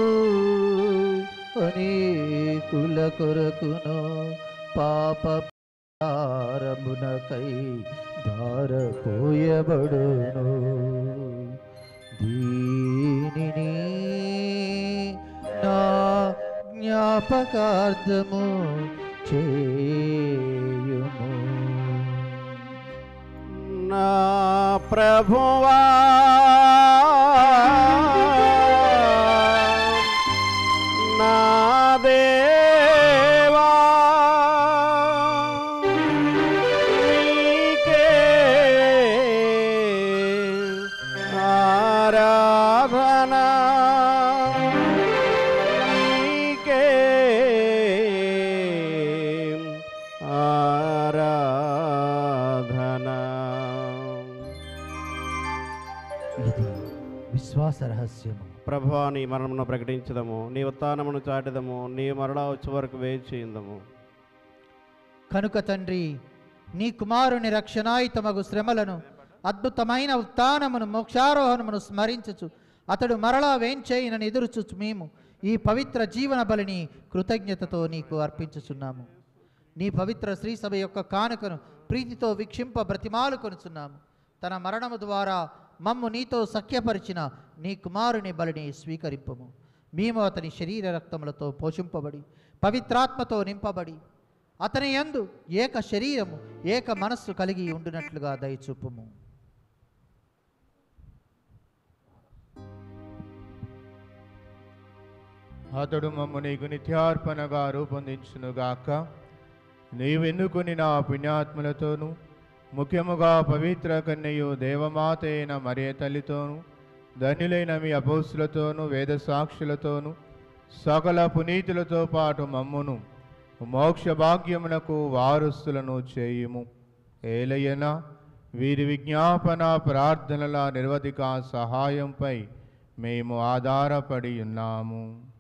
అనేకుల కొరకును పాప పరిహారమునకై ధారపోయబడును. దీనిని నా జ్ఞాపకార్థము చేయుము. నా ప్రభువా నా దేవా మీకే ఆరాధన మీకే ఆరాధన. ఇది విశ్వాస రహస్యము. ప్రభువా నీ మరణమును ప్రకటించదము, నీ ఉత్థానమును చాటిదము, నీ మరలా వచ్చే వరకు వేచి చేయిందము. కనుక తండ్రి, నీ కుమారుని రక్షణాయుతమగు శ్రమలను, అద్భుతమైన ఉత్థానమును, మోక్షారోహణమును స్మరించుచు అతడు మరలా వేంచేయనని ఎదురుచూచు మేము ఈ పవిత్ర జీవన బలిని కృతజ్ఞతతో నీకు అర్పించుచున్నాము. నీ పవిత్ర శ్రీసభ యొక్క కానుకను ప్రీతితో వీక్షింప బ్రతిమాలు కొనుచున్నాము. తన మరణము ద్వారా మమ్ము నీతో సఖ్యపరిచిన నీ కుమారుని బలిని స్వీకరింపము. మేము అతని శరీర రక్తములతో పోషింపబడి పవిత్రాత్మతో నింపబడి అతని యందు ఏక శరీరము ఏక మనస్సు కలిగి ఉండునట్లుగా దయచూపుము. అతడు మమ్ము నీకు నిత్యార్పణగా రూపొందించునుగాక. నీవెన్నుకొని నా పుణ్యాత్ములతోనూ ముఖ్యముగా పవిత్ర కన్యయు దేవమాత అయిన మరియ తల్లితోనూ ధన్యులైన మీ అపోస్తులతోనూ వేద సాక్షులతోనూ సకల పునీతులతో పాటు మమ్మును మోక్ష భాగ్యమునకు వారసులను చేయుము. ఏలయన వీరి విజ్ఞాపన ప్రార్థనల నిర్వధిక సహాయంపై మేము ఆధారపడి ఉన్నాము.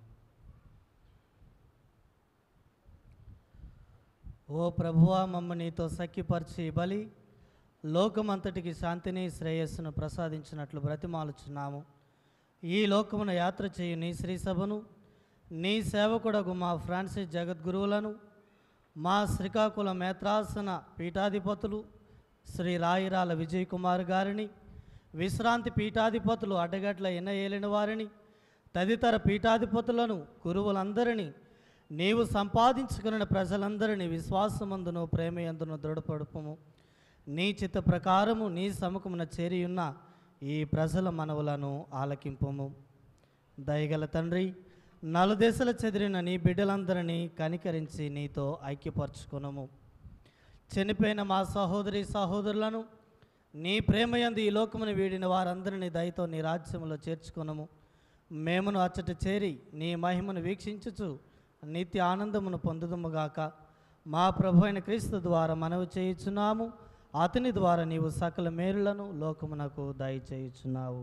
ఓ ప్రభువా, మమ్మ నీతో సఖ్యపరిచి బలి లోకమంతటికి శాంతిని శ్రేయస్సును ప్రసాదించినట్లు బ్రతిమాలుచున్నాము. ఈ లోకమున యాత్ర చేయు నీ శ్రీ సభను, నీ సేవకుడగు మా ఫ్రాన్సిస్ జగద్గురువులను, మా శ్రీకాకుళం మేత్రాసన పీఠాధిపతులు శ్రీ రాయిరాల విజయ్ కుమార్ గారిని, విశ్రాంతి పీఠాధిపతులు అడ్డగట్ల ఎన్న ఏలిన వారిని, తదితర పీఠాధిపతులను, గురువులందరినీ, నీవు సంపాదించుకున్న ప్రజలందరినీ విశ్వాసమందును ప్రేమయందును దృఢపడుపుము. నీ చిత్త ప్రకారము నీ సముఖమున చేరియున్న ఈ ప్రజల మనవులను ఆలకింపుము. దయగల తండ్రి, నలుదేశాల చెదిరిన నీ బిడ్డలందరినీ కనికరించి నీతో ఐక్యపరచుకునము. చనిపోయిన మా సహోదరి సహోదరులను నీ ప్రేమయందు ఈ లోకమును వీడిన వారందరినీ దయతో నీ రాజ్యములో చేర్చుకునము. మేమును అచ్చట చేరి నీ మహిమను వీక్షించుచు నిత్య ఆనందమును పొందుదుముగాక. మా ప్రభు అయిన క్రీస్తు ద్వారా మనవి చేయుచున్నాము. అతని ద్వారా నీవు సకల మేలులను లోకమునకు దయచేయుచున్నావు.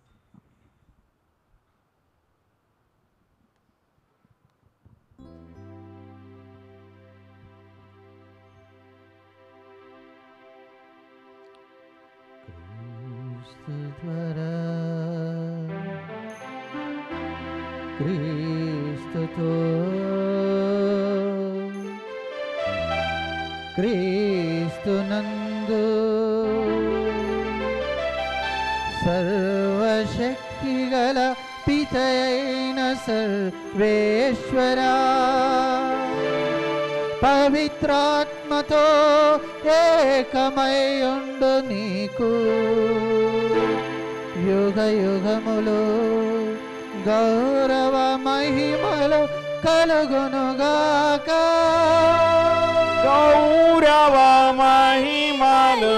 క్రీస్తుతో క్రీస్తునందు సర్వశక్తిగల పితయైన సర్వేశ్వరా, పవిత్రాత్మతో ఏకమయుండు నీకు యుగ యుగములు గౌరవ మహిమలు కలుగునుగాక. గౌరవ మహిమలు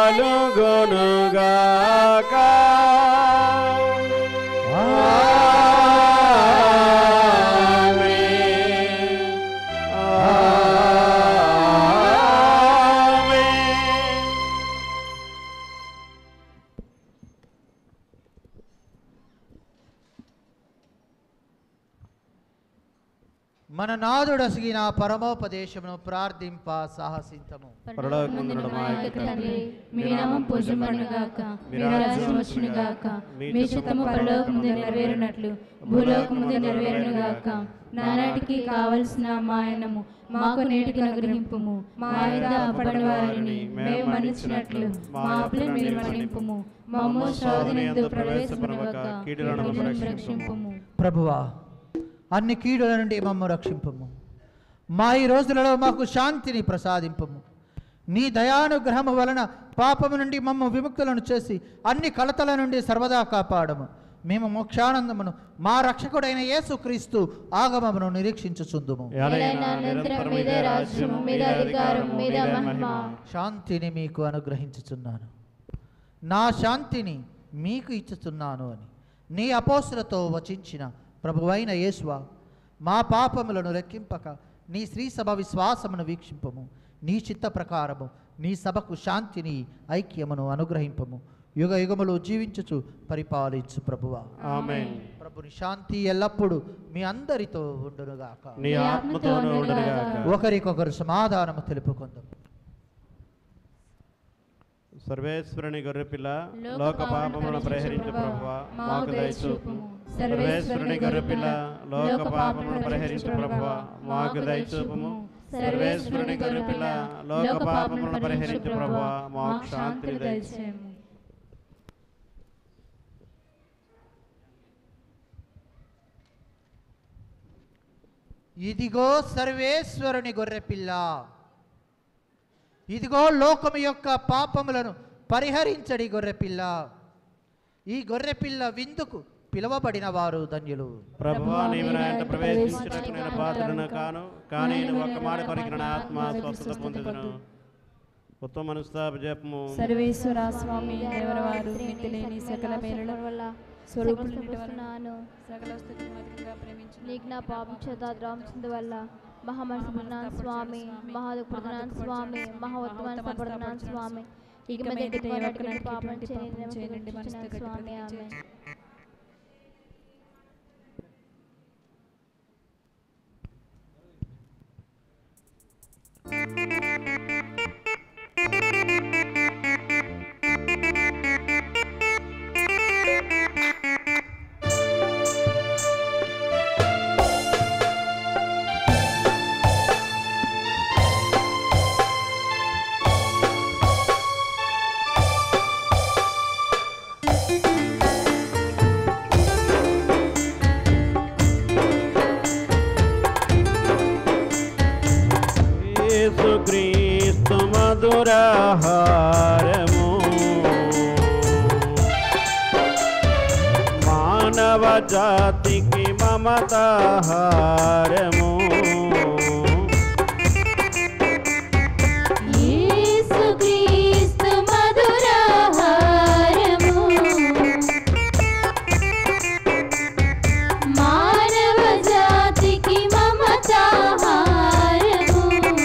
కలుగునుగాక. మన నాదుడసిగిన పరమోపదేశమును ప్రార్థింప సాహసించము. పరలోకమందున్న మా యొక్క తండ్రి, మీ నామం పూజింపబడునుగాక, మీ రాజ్యం వచ్చునుగాక, మీ చిత్తము పరలోకమందు నెరవేరునట్లు భూలోకమందు నెరవేరునుగాక. నానాటికి కావలసిన మా అన్నము మాకు నేటికి అనుగ్రహింపుము. మా మీద అప్పటి వారిని మేము మన్నించినట్లు మా అప్పులను మీరు మన్నింపుము. మమ్ము శోధనయందు ప్రవేశపడవక కీడులను రక్షింపుము. ప్రభువా, అన్ని కీడుల నుండి మమ్ము రక్షింపము. మా ఈ రోజులలో మాకు శాంతిని ప్రసాదింపము. నీ దయానుగ్రహము వలన పాపము నుండి మమ్ము విముక్తులను చేసి అన్ని కలతల నుండి సర్వదా కాపాడము. మేము మోక్షానందమును మా రక్షకుడైన యేసుక్రీస్తు ఆగమమును నిరీక్షించుచుందుము. శాంతిని మీకు అనుగ్రహించుచున్నాను, నా శాంతిని మీకు ఇచ్చుచున్నాను అని నీ అపోస్తులతో వచించిన ప్రభువైన యేసువా, మా పాపములను లెక్కింపక నీ శ్రీ సభ విశ్వాసమును వీక్షింపము. నీ చిత్త ప్రకారము నీ సభకు శాంతిని ఐక్యమును అనుగ్రహింపము. యుగ యుగములు జీవించుచు పరిపాలించు ప్రభువా. ఆమేన్. ప్రభుని శాంతి ఎల్లప్పుడూ మీ అందరితో ఉండునుగాక. నీ ఆత్మతోనూ ఉండునుగాక. ఒకరికొకరు సమాధానము తెలుపుకుందాం. సర్వేశ్వరుని గొర్రెపిల్ల, లోక పాపములను పరిహరించు ప్రభువా, మాకు దయచూపుము. సర్వేశ్వరుని గొర్రెపిల్ల, లోక పాపములను పరిహరించు ప్రభువా, మాకు దయచూపుము. సర్వేశ్వరుని గొర్రెపిల్ల, లోక పాపములను పరిహరించు ప్రభువా, మాకు శాంతిని దయచేయము. ఇదిగో సర్వేశ్వరుని గొర్రెపిల్ల, ఇదిగో లోకము యొక్క పాపములను పరిహరించడి గొర్రెపిల్ల. ఈ గొర్రెపిల్ల విందుకు పిలువబడిన వారు ధన్యులు. ప్రభువా, నీవు నా ఇంట ప్రవేశించుటకు నేను పాత్రుడను కాను, కానీ నువ్వు ఒక్క మాట పలికిన నా ఆత్మ స్వస్థత పొందుదును. ఉత్తమ మనస్తాప జపము. సర్వేశ్వర స్వామి దేవరవారు మితిలేని సకల మేలుల వల్ల స్వరూపుస్తున్నాను నీకు నా పాపం చేత ద్రావించింది వల్ల మహామనసుపడుతున్నాను స్వామి, మహాదుపడుతున్నాను స్వామి, మహావత్వమైన పడుతున్నాను స్వామి. ఇక మీద పాపం చేయండి స్వామి. ఆమె యేసుక్రీస్తు మధురాహారము మానవ జాతికి మమతాహారము యేసుక్రీస్తు మధురాహారము మానవ జాతికి మమతాహారము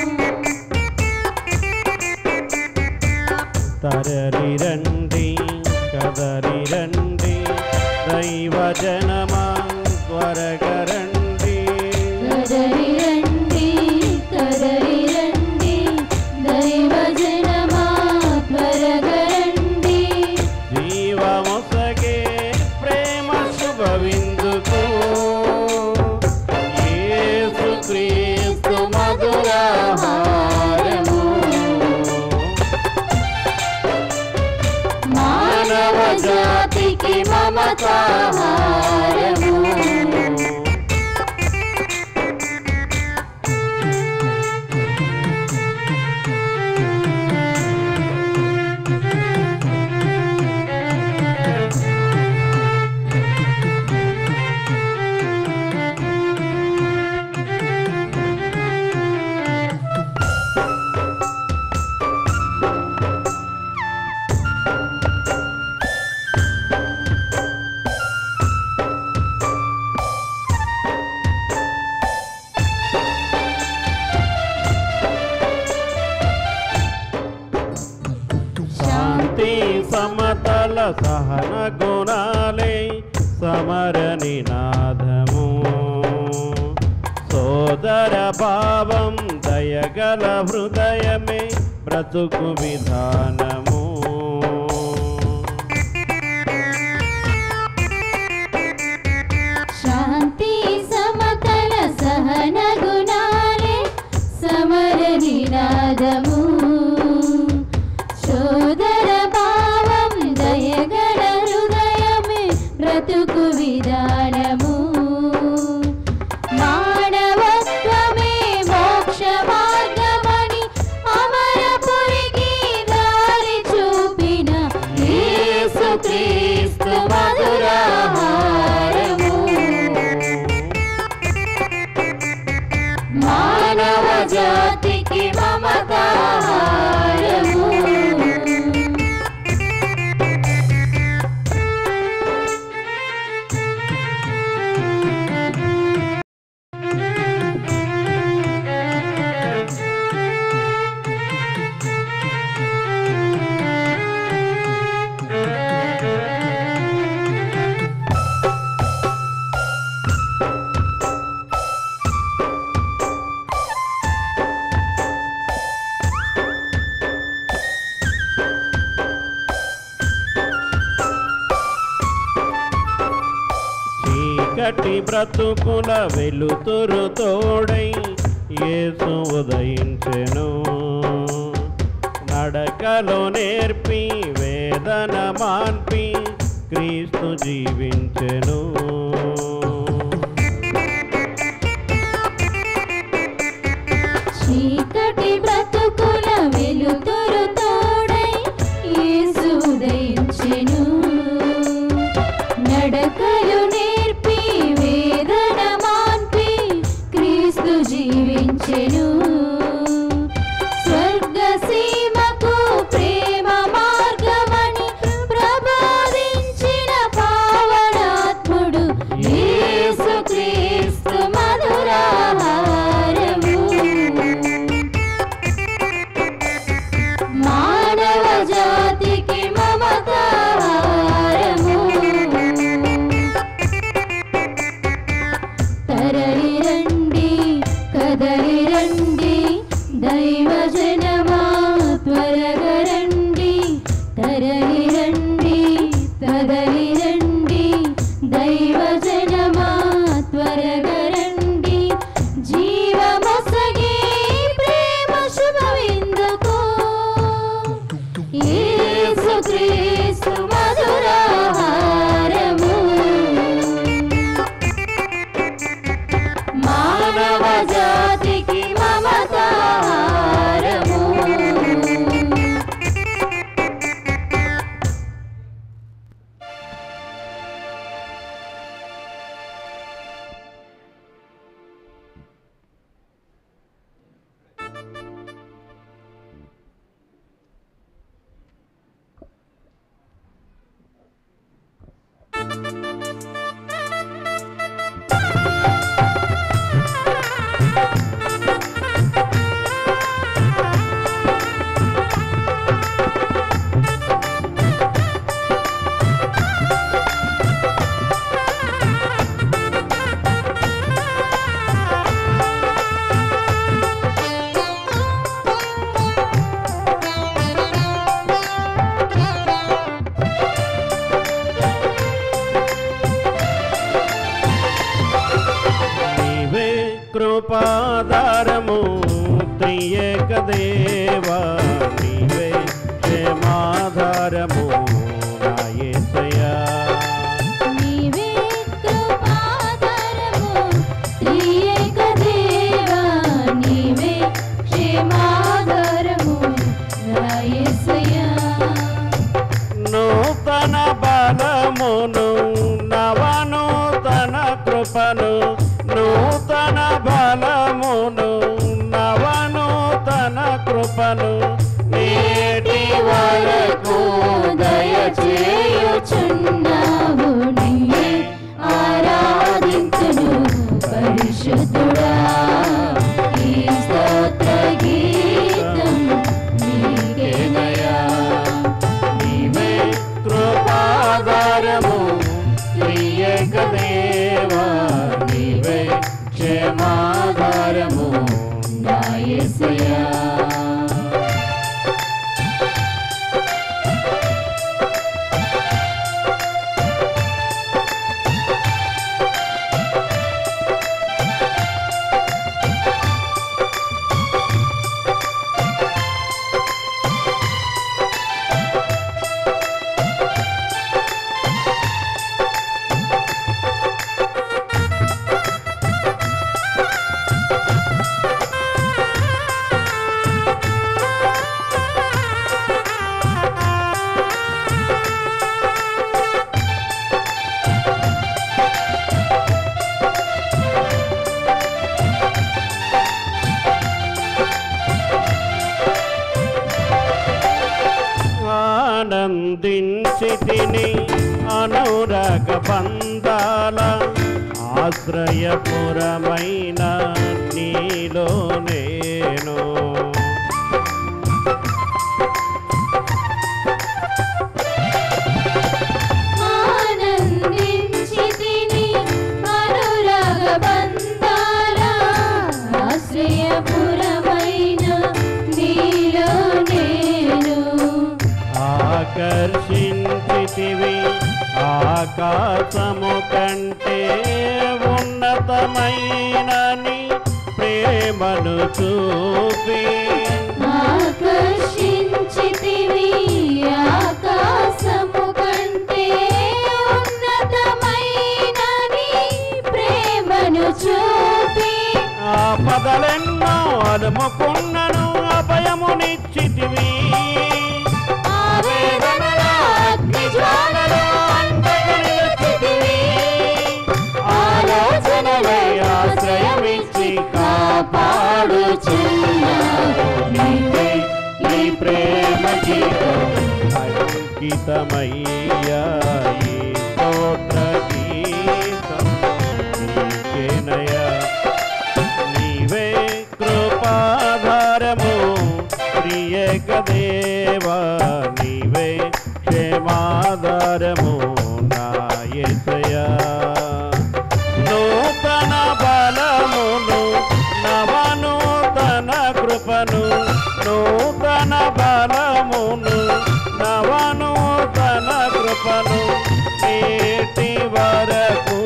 తరలి రండి కదలి రండి దైవ జనమా త్వరగా రండి కదలి రండి కదలి రండి దైవ జనమా త్వరగా రండి జీవమొసగే ప్రేమ శుభవిందుకు యేసుక్రీస్తు మధురాహారము మానవ జాతికి మమతాహారము శాంతి సమతల సహన గుణాలే సమర నినాదము సోదర భావం దయగల హృదయమే బ్రతుకు విధానము శాంతి సమతల సహన గుణాలే సమర నినాదము సోదర భావం దయగల హృదయమే బ్రతుకు విధానము మానవత్వమే మోక్ష మార్గమని అమరపురికి దారి చూపిన యేసుక్రీస్తు మధురాహారము మానవ జాతికి మమతాహారము చీకటి బ్రతుకుల వెలుతురు తోడై యేసు ఉదయించెను నడకలో నేర్పి వేదన మాన్పి క్రీస్తు జీవించెను చీకటి బ్రతుకుల వెలుతురు తోడై యేసు ఉదయించెను నడకలు నేర్పి వేదన మాన్పి క్రీస్తు జీవించెను స్వర్గ సీమకు ప్రేమ మార్గమని ప్రబోధించిన పావన కృపను నూతన బలమును నవనూతన కృపను నేటి వరకు దయచేయుచున్నావు నీవే ఆరాధించును పరిశుద్ధుడా ఈ స్తోత్ర గీతం నీకేనయా నీవే కృపాధారము త్రియేక దేవా నీవే క్షేమాధారము నా యేసయ్యా ఆనందించి తిని అనురాగ బంధాల ఆశ్రయపురమైన నీలో నేను ఆనందించి తిని అనురాగ బంధాల ఆశ్రయపురమైన నీలో నేను ఆకర్షించితివి ఆకాశము కంటే ఉన్నతమైన నీ ప్రేమను చూపి ఆకర్షించితివి ఆకాశము కంటే ఉన్నతమైన నీ ప్రేమను చూపి ఆపదలెన్నో అలుముకున్నను అభయమునిచ్చితివి ఆవేదనల అగ్నిజ్వాలలో అంతగా నిలిచితివి ఆలోచనలై ఆశ్రయమిచ్చి కాపాడుచున్నావు నీవే నీ ప్రేమ గీతం అంకితమయ్యా ఈ స్తోత్ర గీతం నీకేనయ్యా నీవే కృపాధారము ప్రియేక దేవా నీవే క్షేమాధారము నా యేసయ్యా నూతన బలమును నవనూతన కృపను నూతన బలమును నవనూతన కృపను నేటి వరకు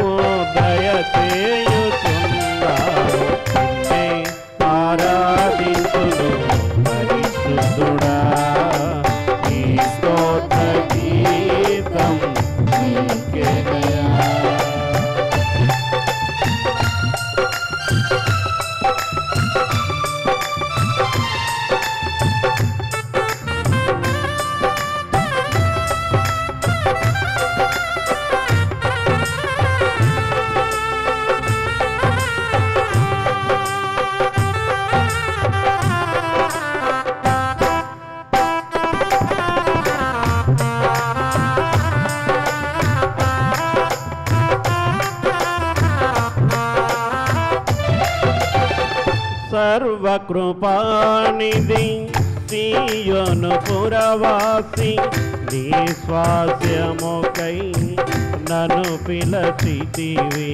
దయచేయుచున్నావు నిన్నే ఆరాధించును పరిశుద్ధుడా ఈ స్తోత్ర గీతం నీకేనయా సర్వకృపానిధి సీయోను పురవాసి నీ స్వాస్యముకై నన్ను పిలచితివి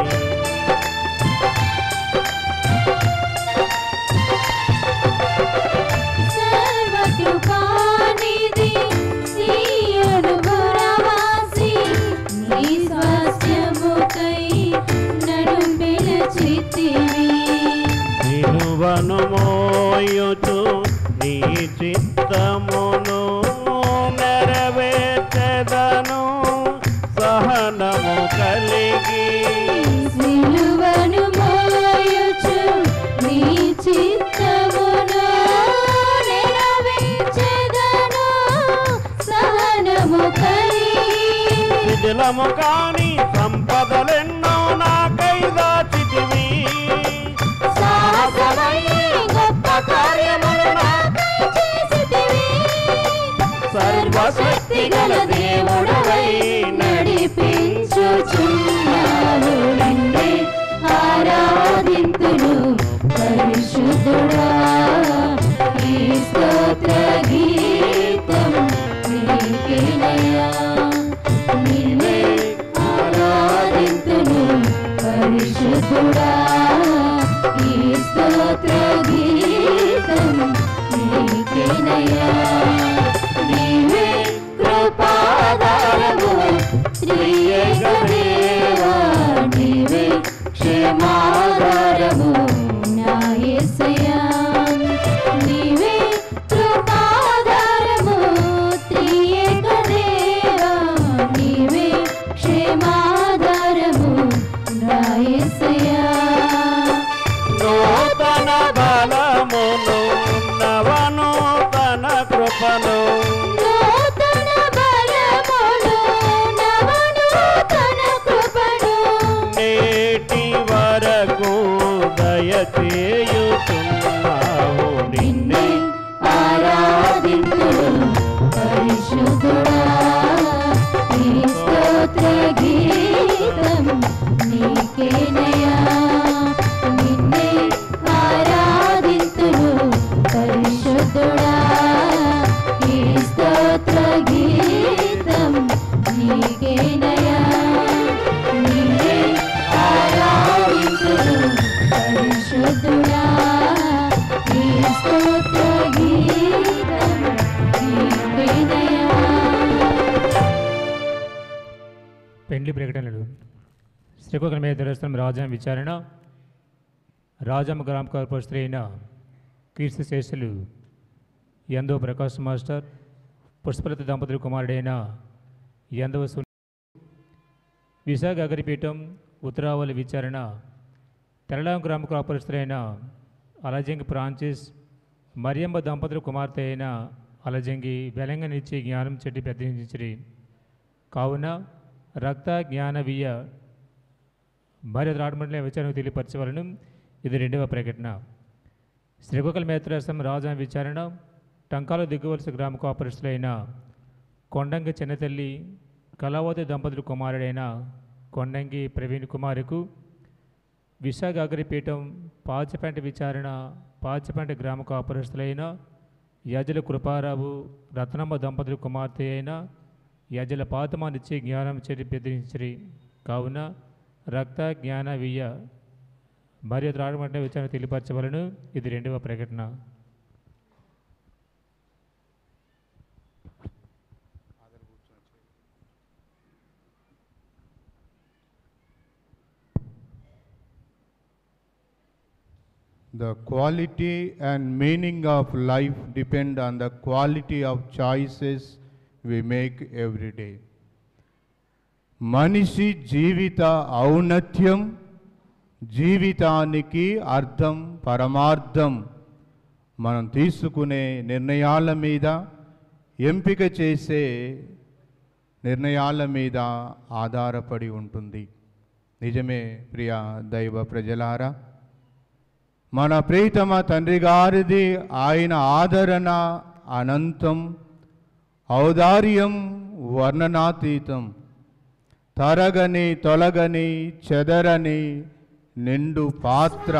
సర్వకృపానిధి సీయోను పురవాసి నీ స్వాస్యముకై నన్ను పిలిచితివి నిలువను మోయుచు నీ చిత్తమును నెరవేర్చెదను సహనము కలిగి సిలువను మోయుచు నీ చిత్తమును నెరవేర్చెదను సహనము కలిగి శిథిలము కాని సంపదలెన్నో నాకై నివసించుచున్నావు నిన్నే ఆరాధింతును పరిశుద్ధుడా ఈ స్తోత్ర గీతం నీకేనయ్యా నిన్నే ఆరాధింతును పరిశుద్ధుడా ఈ స్తోత్ర గీతం నీకేనయ్యా నీవే కృపాధారము శ్రీయేక దేవా నీవే క్షేమాధారము నా యేసయ్యా నీవే కృపాధారము త్రియేక దేవా నీవే క్షేమాధారము నా యేసయ్యా నూతన బలమును నవనూతన కృపను నూతన బలమును నవనూతన కృపను నేటి వరకు దయచేయుచున్నావు నిన్నే ఆరాధింతును పరిశుద్ధుడా ఈ స్తోత్ర గీతం నీకేనయ్యా నిన్నే ఆరాధింతును పరిశుద్ధుడా ఈ స్తోత్ర గీతం నీకేనయ్యా నిన్నే ఆరాధింతును పరిశుద్ధుడా ఈ స్తోత్ర గీతం నీకేనయ్యా పెండ్లి ప్రకటనలు శ్రీకాకుళం మీద తెలుస్తున్న రాజాం విచారణ రాజమ్మ గ్రామ కార్పొరేటర్ అయిన కీర్తి శేషులు యందో ప్రకాష్ మాస్టర్ పుష్పలత దంపతుల కుమారుడైన యందవ విశాఖ అగరిపీఠం ఉత్తరావళి విచారణ తెరలాం గ్రామ కార్పొరేటర్ అయిన అలజంగి ఫ్రాన్సిస్ మరియమ్మ దంపతుల కుమార్తె అయిన అలజంగి వెలంగనిచ్చి జ్ఞానం చెట్టి పెద్దయించి కావున రక్త జ్ఞాన వియ భార్య రాడమండలి విచారణకు తెలియపరచవలను ఇది రెండవ ప్రకటన శ్రీకాకుళం మేత్రాసం రాజా విచారణ టంకాల దిగువలస గ్రామ కోఆపరేషన్ అయిన కొండంగి చిన్నతల్లి కళావతి దంపతుల కుమారుడైన కొండంగి ప్రవీణ్ కుమారుకు విశాఖ అగ్రిపీఠం పాచపేంట విచారణ పాచపేంట గ్రామ కోఆపరేషన్ అయిన యజల కృపారావు రత్నమ్మ దంపతుల కుమార్తె అయిన యజల పాతమానిచ్చే జ్ఞానం చెరి బెదిరించరి కావున రక్త జ్ఞాన వియ భార్య రాడమంటే విచారణ తెలియపరచవలను ఇది రెండవ ప్రకటన The quality and meaning of life depend on the quality of choices we make every day. మనిషి జీవిత ఔన్నత్యం జీవితానికి అర్థం పరమార్థం మనం తీసుకునే నిర్ణయాల మీద ఎంపిక చేసే నిర్ణయాల మీద ఆధారపడి ఉంటుంది. నిజమే ప్రియ దైవ ప్రజలారా, మన ప్రీతమ తండ్రి గారిది ఆయన ఆదరణ అనంతం, ఔదార్యం వర్ణనాతీతం, తరగని తొలగని చెదరని నిండు పాత్ర.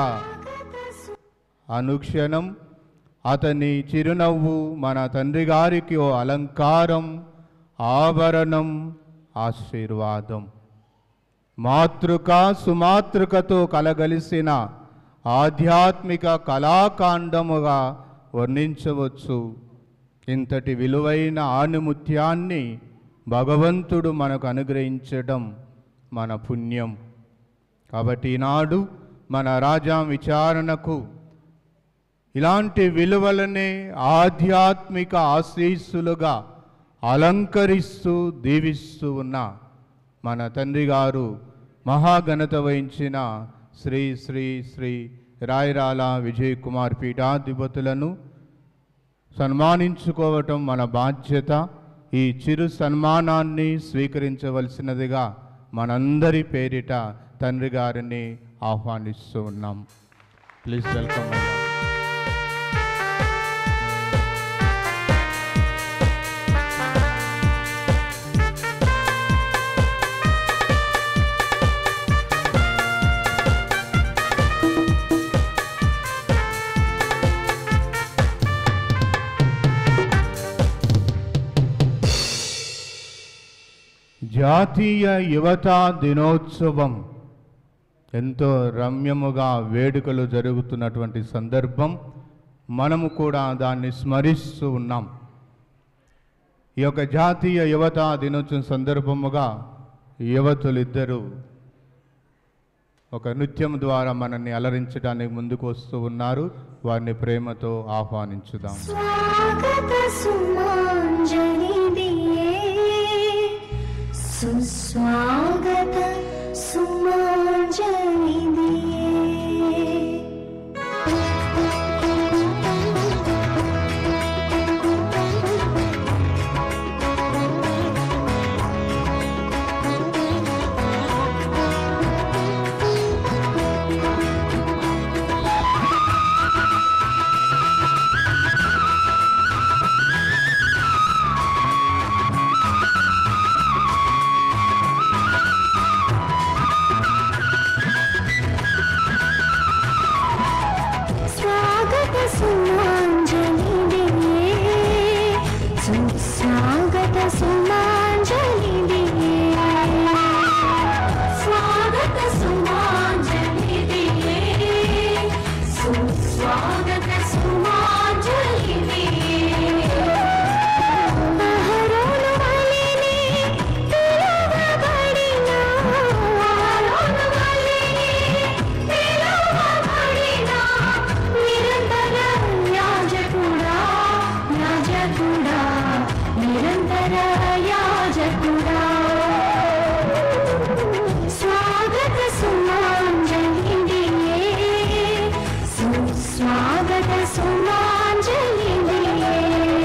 అనుక్షణం అతని చిరునవ్వు మన తండ్రి గారికి ఓ అలంకారం, ఆభరణం, ఆశీర్వాదం. మాతృక సుమాతృకతో కలగలిసిన ఆధ్యాత్మిక కళాకాండముగా వర్ణించవచ్చు. ఇంతటి విలువైన ఆణిముత్యాన్ని భగవంతుడు మనకు అనుగ్రహించడం మన పుణ్యం. కాబట్టి ఈనాడు మన రాజా విచారణకు ఇలాంటి విలువలనే ఆధ్యాత్మిక ఆశీస్సులుగా అలంకరిస్తూ దీవిస్తూ ఉన్న మన తండ్రి గారు మహాఘనత వహించిన శ్రీ శ్రీ శ్రీ రాయరాల విజయ్ కుమార్ పీఠాధిపతులను సన్మానించుకోవటం మన బాధ్యత. ఈ చిరు సన్మానాన్ని స్వీకరించవలసినదిగా మనందరి పేరిట తండ్రి గారిని ఆహ్వానిస్తూ ఉన్నాం. Please welcome. జాతీయ యువతా దినోత్సవం ఎంతో రమ్యముగా వేడుకలు జరుగుతున్నటువంటి సందర్భం. మనము కూడా దాన్ని స్మరిస్తూ ఉన్నాం. ఈ యొక్క జాతీయ యువతా దినోత్సవం సందర్భముగా యువతులిద్దరూ ఒక నృత్యం ద్వారా మనల్ని అలరించడానికి ముందుకు వస్తూ ఉన్నారు. వారిని ప్రేమతో ఆహ్వానించుదాం. స్వాగత సుమాంజలి దియే సుస్వాగత సుమాంజలి దియే. సుమాంజలి దియే సుస్వాగత సుమాంజలి దియే. స్వాగత సుమాంజలి దియే సుస్వాగత సుమాంజలి దియే. అహరోను వలెనే పిలువబడిన అహరోను వలెనే పిలువబడిన నిరంతర యాజకుడా యాజకుడా నిరంతర యాజకుడా. స్వాగత సుమాంజలి దియే సుస్వాగత సుమాంజలి దియే.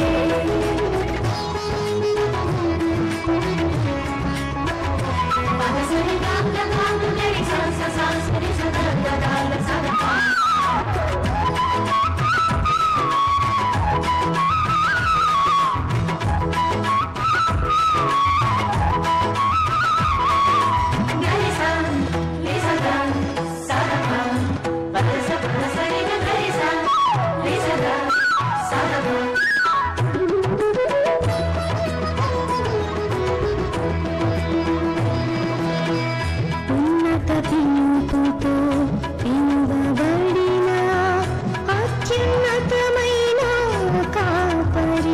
పదసరి గాంగ గాంగ గరి సాస సాసరి సదగ గాల సదప. ఉన్నత పిలుపుతో పిలువబడిన అత్యున్నతమైన కాపరి.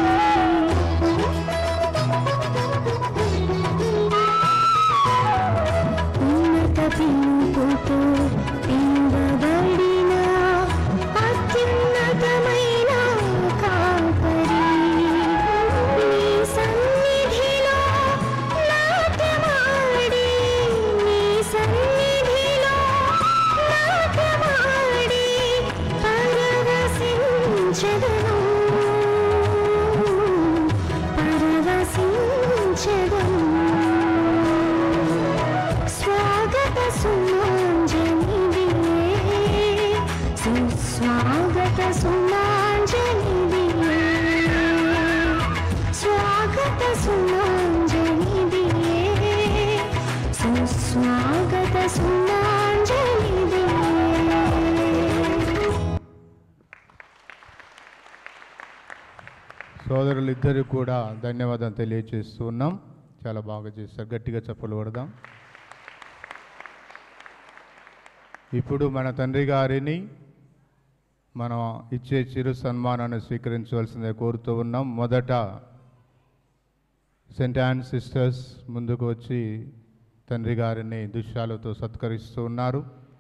ఉన్నత పిలుపుతో పిలువబడిన అత్యున్నతమైన కాపరి. నీ సన్నిధిలో నాట్యమాడి నీ సన్నిధిలో నాట్యమాడి పరవశించెదను పరవశించెదను. స్వాగత సుమాంజలి దియే సుస్వాగత సుమాంజలి దియే. స్వాగత సుమాంజలి దియే సుస్వాగత సుమాంజలి దియే. సోదరులిద్దరూ కూడా ధన్యవాదాలు తెలియజేస్తూ ఉన్నాం. చాలా బాగా చేస్తారు. గట్టిగా చప్పలు కొడదాం. ఇప్పుడు మన తండ్రి గారిని మనం ఇచ్చే చిరు సన్మానాన్ని స్వీకరించవలసిందే కోరుతూ ఉన్నాం. మొదట సెయింట్ యాన్ సిస్టర్స్ ముందుకు వచ్చి తండ్రి గారిని దుశ్యాలతో సత్కరిస్తూ ఉన్నారు.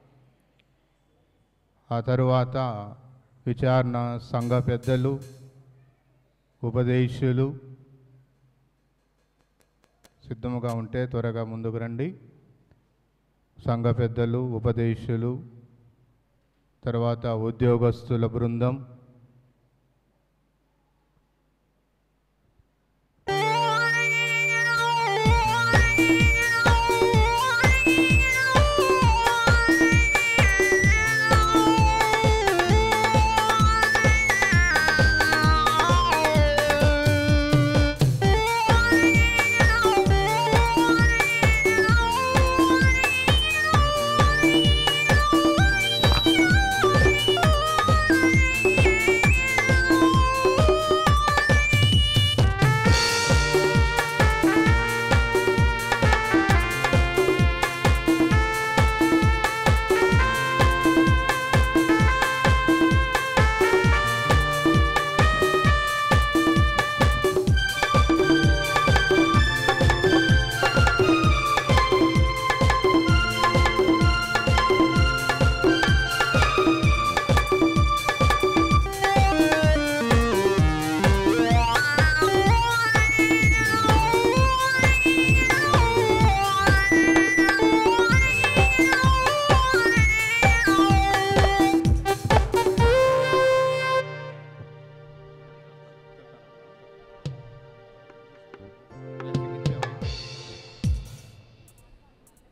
ఆ తరువాత విచారణ సంఘ పెద్దలు, ఉపదేశులు సిద్ధముగా ఉంటే త్వరగా ముందుకు రండి. సంఘ పెద్దలు, ఉపదేశులు, తర్వాత ఉద్యోగస్తుల బృందం,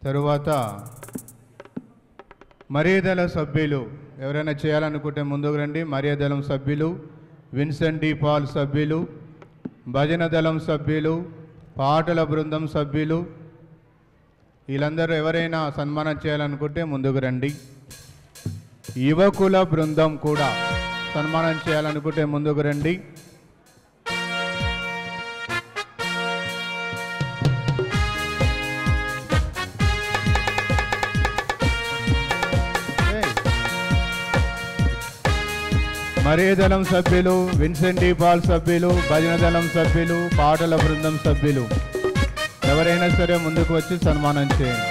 తరువాత మరియదళ సభ్యులు ఎవరైనా చేయాలనుకుంటే ముందుకు రండి. మరియదళం సభ్యులు, విన్సెంట్ డి పాల్ సభ్యులు, భజన దళం సభ్యులు, పాటల బృందం సభ్యులు, వీళ్ళందరూ ఎవరైనా సన్మానం చేయాలనుకుంటే ముందుకు రండి. యువకుల బృందం కూడా సన్మానం చేయాలనుకుంటే ముందుకు రండి. మరియదళం సభ్యులు, విన్సెంట్ డి పాల్ సభ్యులు, భజన దళం సభ్యులు, పాటల బృందం సభ్యులు ఎవరైనా సరే ముందుకు వచ్చి సన్మానం చేయండి.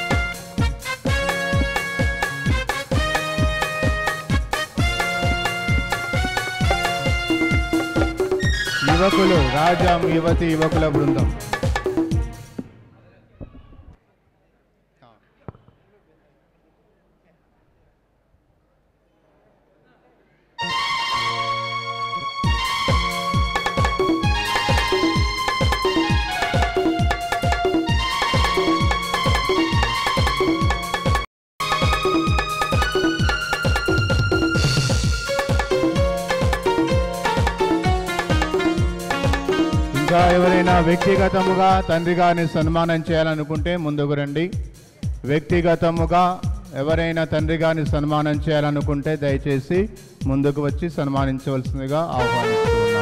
యువకులు, రాజా యువకుల బృందం. ఇంకా ఎవరైనా వ్యక్తిగతముగా తండ్రి గారిని సన్మానం చేయాలనుకుంటే ముందుకు రండి. వ్యక్తిగతముగా ఎవరైనా తండ్రి గారిని సన్మానం చేయాలనుకుంటే దయచేసి ముందుకు వచ్చి సన్మానించవలసిందిగా ఆహ్వానిస్తున్నాము.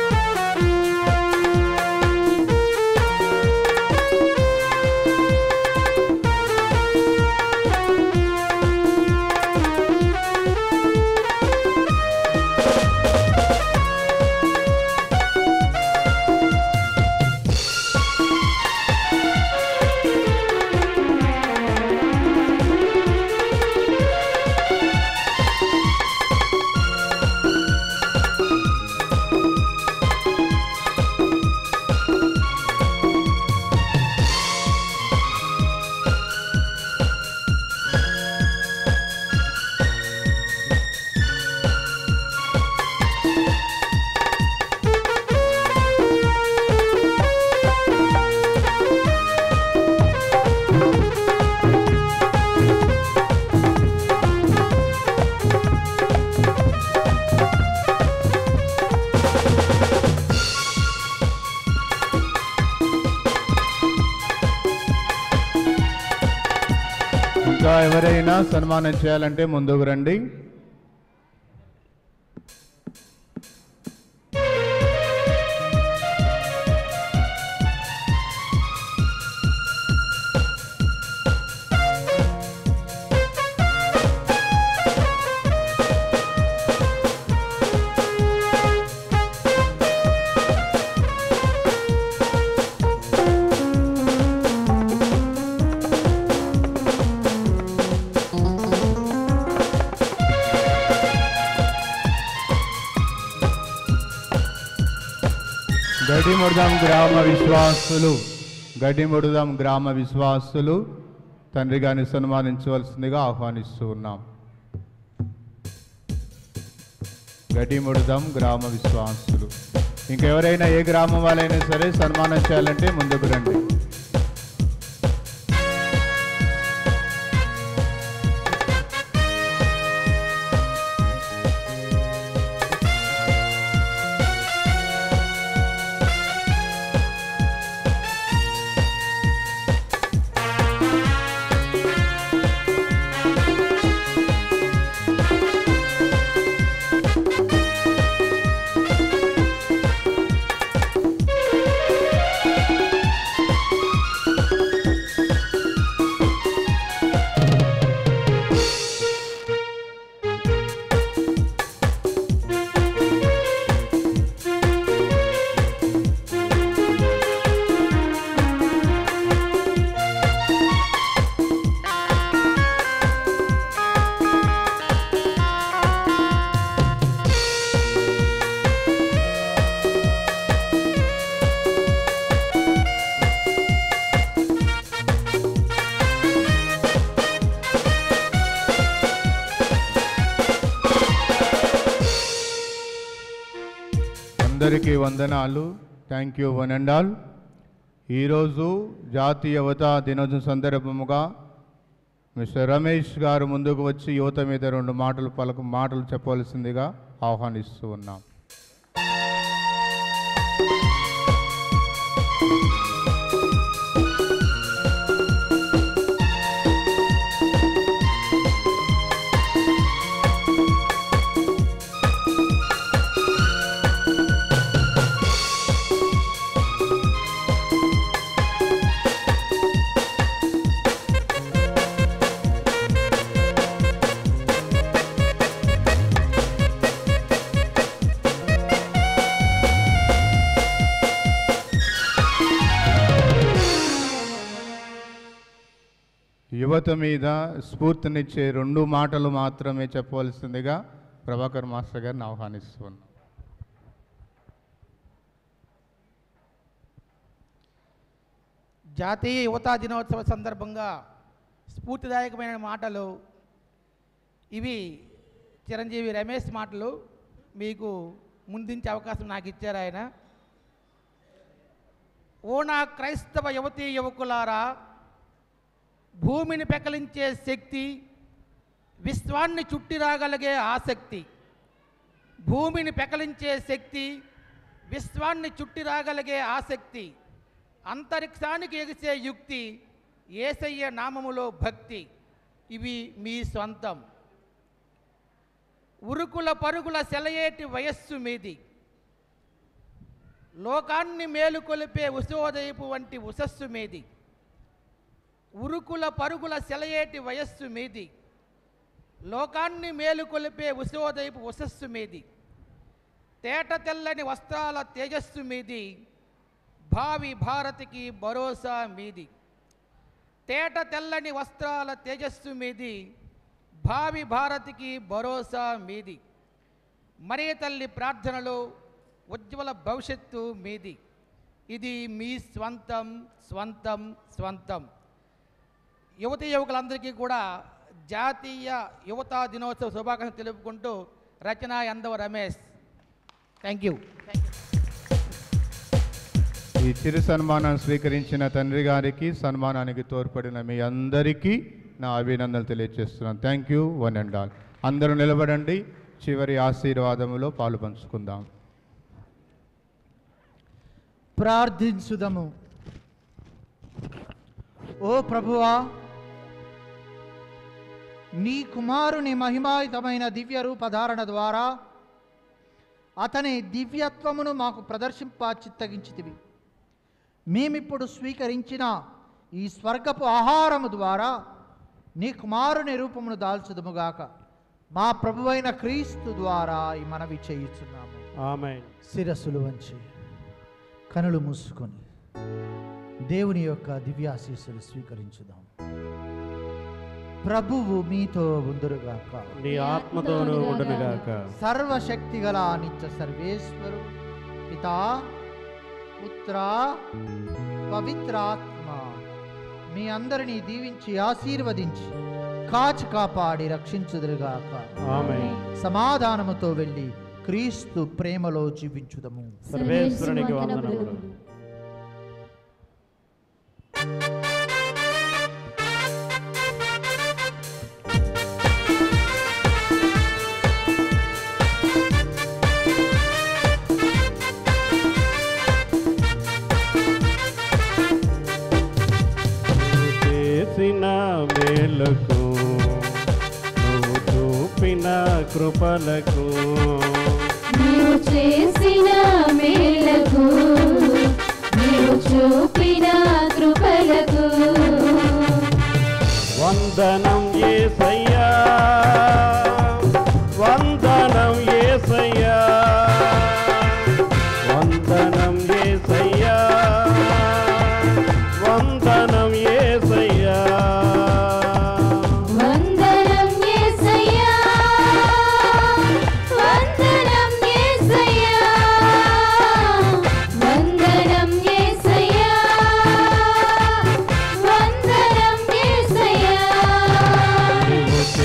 ఇంకా ఎవరైనా సన్మానం చేయాలంటే ముందుకు రండి. గడ్డిముడుదాం గ్రామ విశ్వాసులు తండ్రి గారిని సన్మానించవలసిందిగా ఆహ్వానిస్తూ ఉన్నాం. గడ్డిముడుదాం గ్రామ విశ్వాసులు. ఇంకెవరైనా ఏ గ్రామం వాళ్ళైనా సరే సన్మానం చేయాలంటే ముందుకు రండి. అందరికీ వందనాలు. Thank you one and all. ఈరోజు జాతీయ యువత దినోత్సవం సందర్భముగా మిస్టర్ రమేష్ గారు ముందుకు వచ్చి యువత మీద 2 మాటలు చెప్పవలసిందిగా ఆహ్వానిస్తూ ఉన్నాం. యువత మీద స్ఫూర్తినిచ్చే 2 మాటలు మాత్రమే చెప్పవలసిందిగా ప్రభాకర్ మాస్టర్ గారిని ఆహ్వానిస్తున్నాం. జాతీయ యువతా దినోత్సవ సందర్భంగా స్ఫూర్తిదాయకమైన మాటలు ఇవి చిరంజీవి రమేష్ మాటలు మీకు ముందుంచే అవకాశం నాకు ఇచ్చారు ఆయన. ఓ నా క్రైస్తవ యువతీ యువకులారా, భూమిని పెకలించే శక్తి, విశ్వాన్ని చుట్టి రాగలిగే ఆసక్తి, భూమిని పెకలించే శక్తి, విశ్వాన్ని చుట్టి రాగలిగే ఆసక్తి, అంతరిక్షానికి ఎగిసే యుక్తి, యేసయ్య నామములో భక్తి, ఇవి మీ సొంతం. ఉరుకుల పరుగుల సెలయేటి వయస్సు మీది, లోకాన్ని మేలుకొలిపే ఉషోదయపు వంటి ఉషస్సు మీది. ఉరుకుల పరుగుల సెలయేటి వయస్సు మీది, లోకాన్ని మేలుకొలిపే ఉషోదయపు ఉషస్సు మీది. తేట తెల్లని వస్త్రాల తేజస్సు మీది, భావి భారతికి భరోసా మీది. తేట తెల్లని వస్త్రాల తేజస్సు మీది, భావి భారతికి భరోసా మీది. మరియ తల్లి ప్రార్థనలో ఉజ్వల భవిష్యత్తు మీది. ఇది మీ స్వంతం స్వంతం స్వంతం. యువతీ యువకులందరికీ కూడా జాతీయ యువతా దినోత్సవ శుభాకాంక్షలు తెలుపుకుంటూ రచన యందవ రమేష్. Thank you. ఈ చిరు సన్మానాన్ని స్వీకరించిన తండ్రి గారికి, సన్మానానికి తోడ్పడిన మీ అందరికీ నా అభినందనలు తెలియజేస్తున్నాను. Thank you one and all. అందరూ నిలబడండి, చివరి ఆశీర్వాదములో పాలు పంచుకుందాం. ప్రార్థించుదము. ఓ ప్రభువా, నీ కుమారుని మహిమాయుతమైన దివ్య రూపధారణ ద్వారా అతని దివ్యత్వమును మాకు ప్రదర్శింప చిత్తగించితివి. మేమిప్పుడు స్వీకరించిన ఈ స్వర్గపు ఆహారము ద్వారా నీ కుమారుని రూపమును దాల్చుదుముగాక. మా ప్రభువైన క్రీస్తు ద్వారా ఈ మనవి చేయుచున్నాము. ఆమేన్. శిరస్సులు వంచి కనులు మూసుకొని దేవుని యొక్క దివ్యాశీస్సులు స్వీకరించుదాం. ప్రభువు మీతో ఉందురుగాక, నీ ఆత్మతోనూ ఉండునుగాక. సర్వశక్తి గల నిత్య సర్వేశ్వరు పితా పుత్ర పవిత్రాత్మ మీ అందరినీ దీవించి ఆశీర్వదించి కాచి కాపాడి రక్షించుదురుగాక. ఆమేన్. సమాధానముతో వెళ్ళి క్రీస్తు ప్రేమలో జీవించుదము. సర్వేశ్వరునికి వందనములు. చేసిన మేలుకు, నువ్వు చూపిన కృపలకు, నీవు చేసిన మేలకు, నీవు చూపిన కృపలకు వందనం యేసయ్యా, వందనం యేసయ్యా, వందనం యేసయ్యా, వందనం యేసయ్యా, వందనం యేసయ్యా, వందనం యేసయ్యా, వందనం యేసయ్యా, వందనం యేసయ్యా. నీవు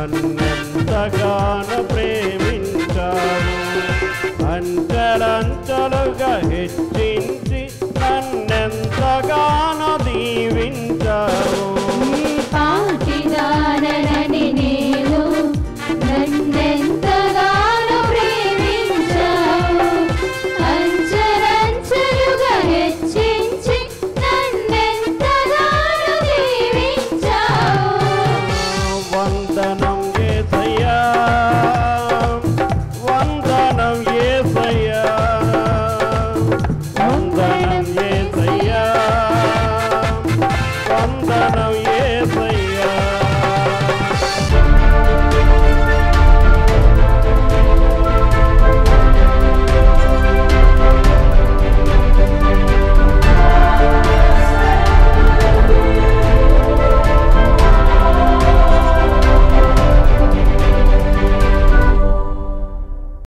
నన్నెంతగానో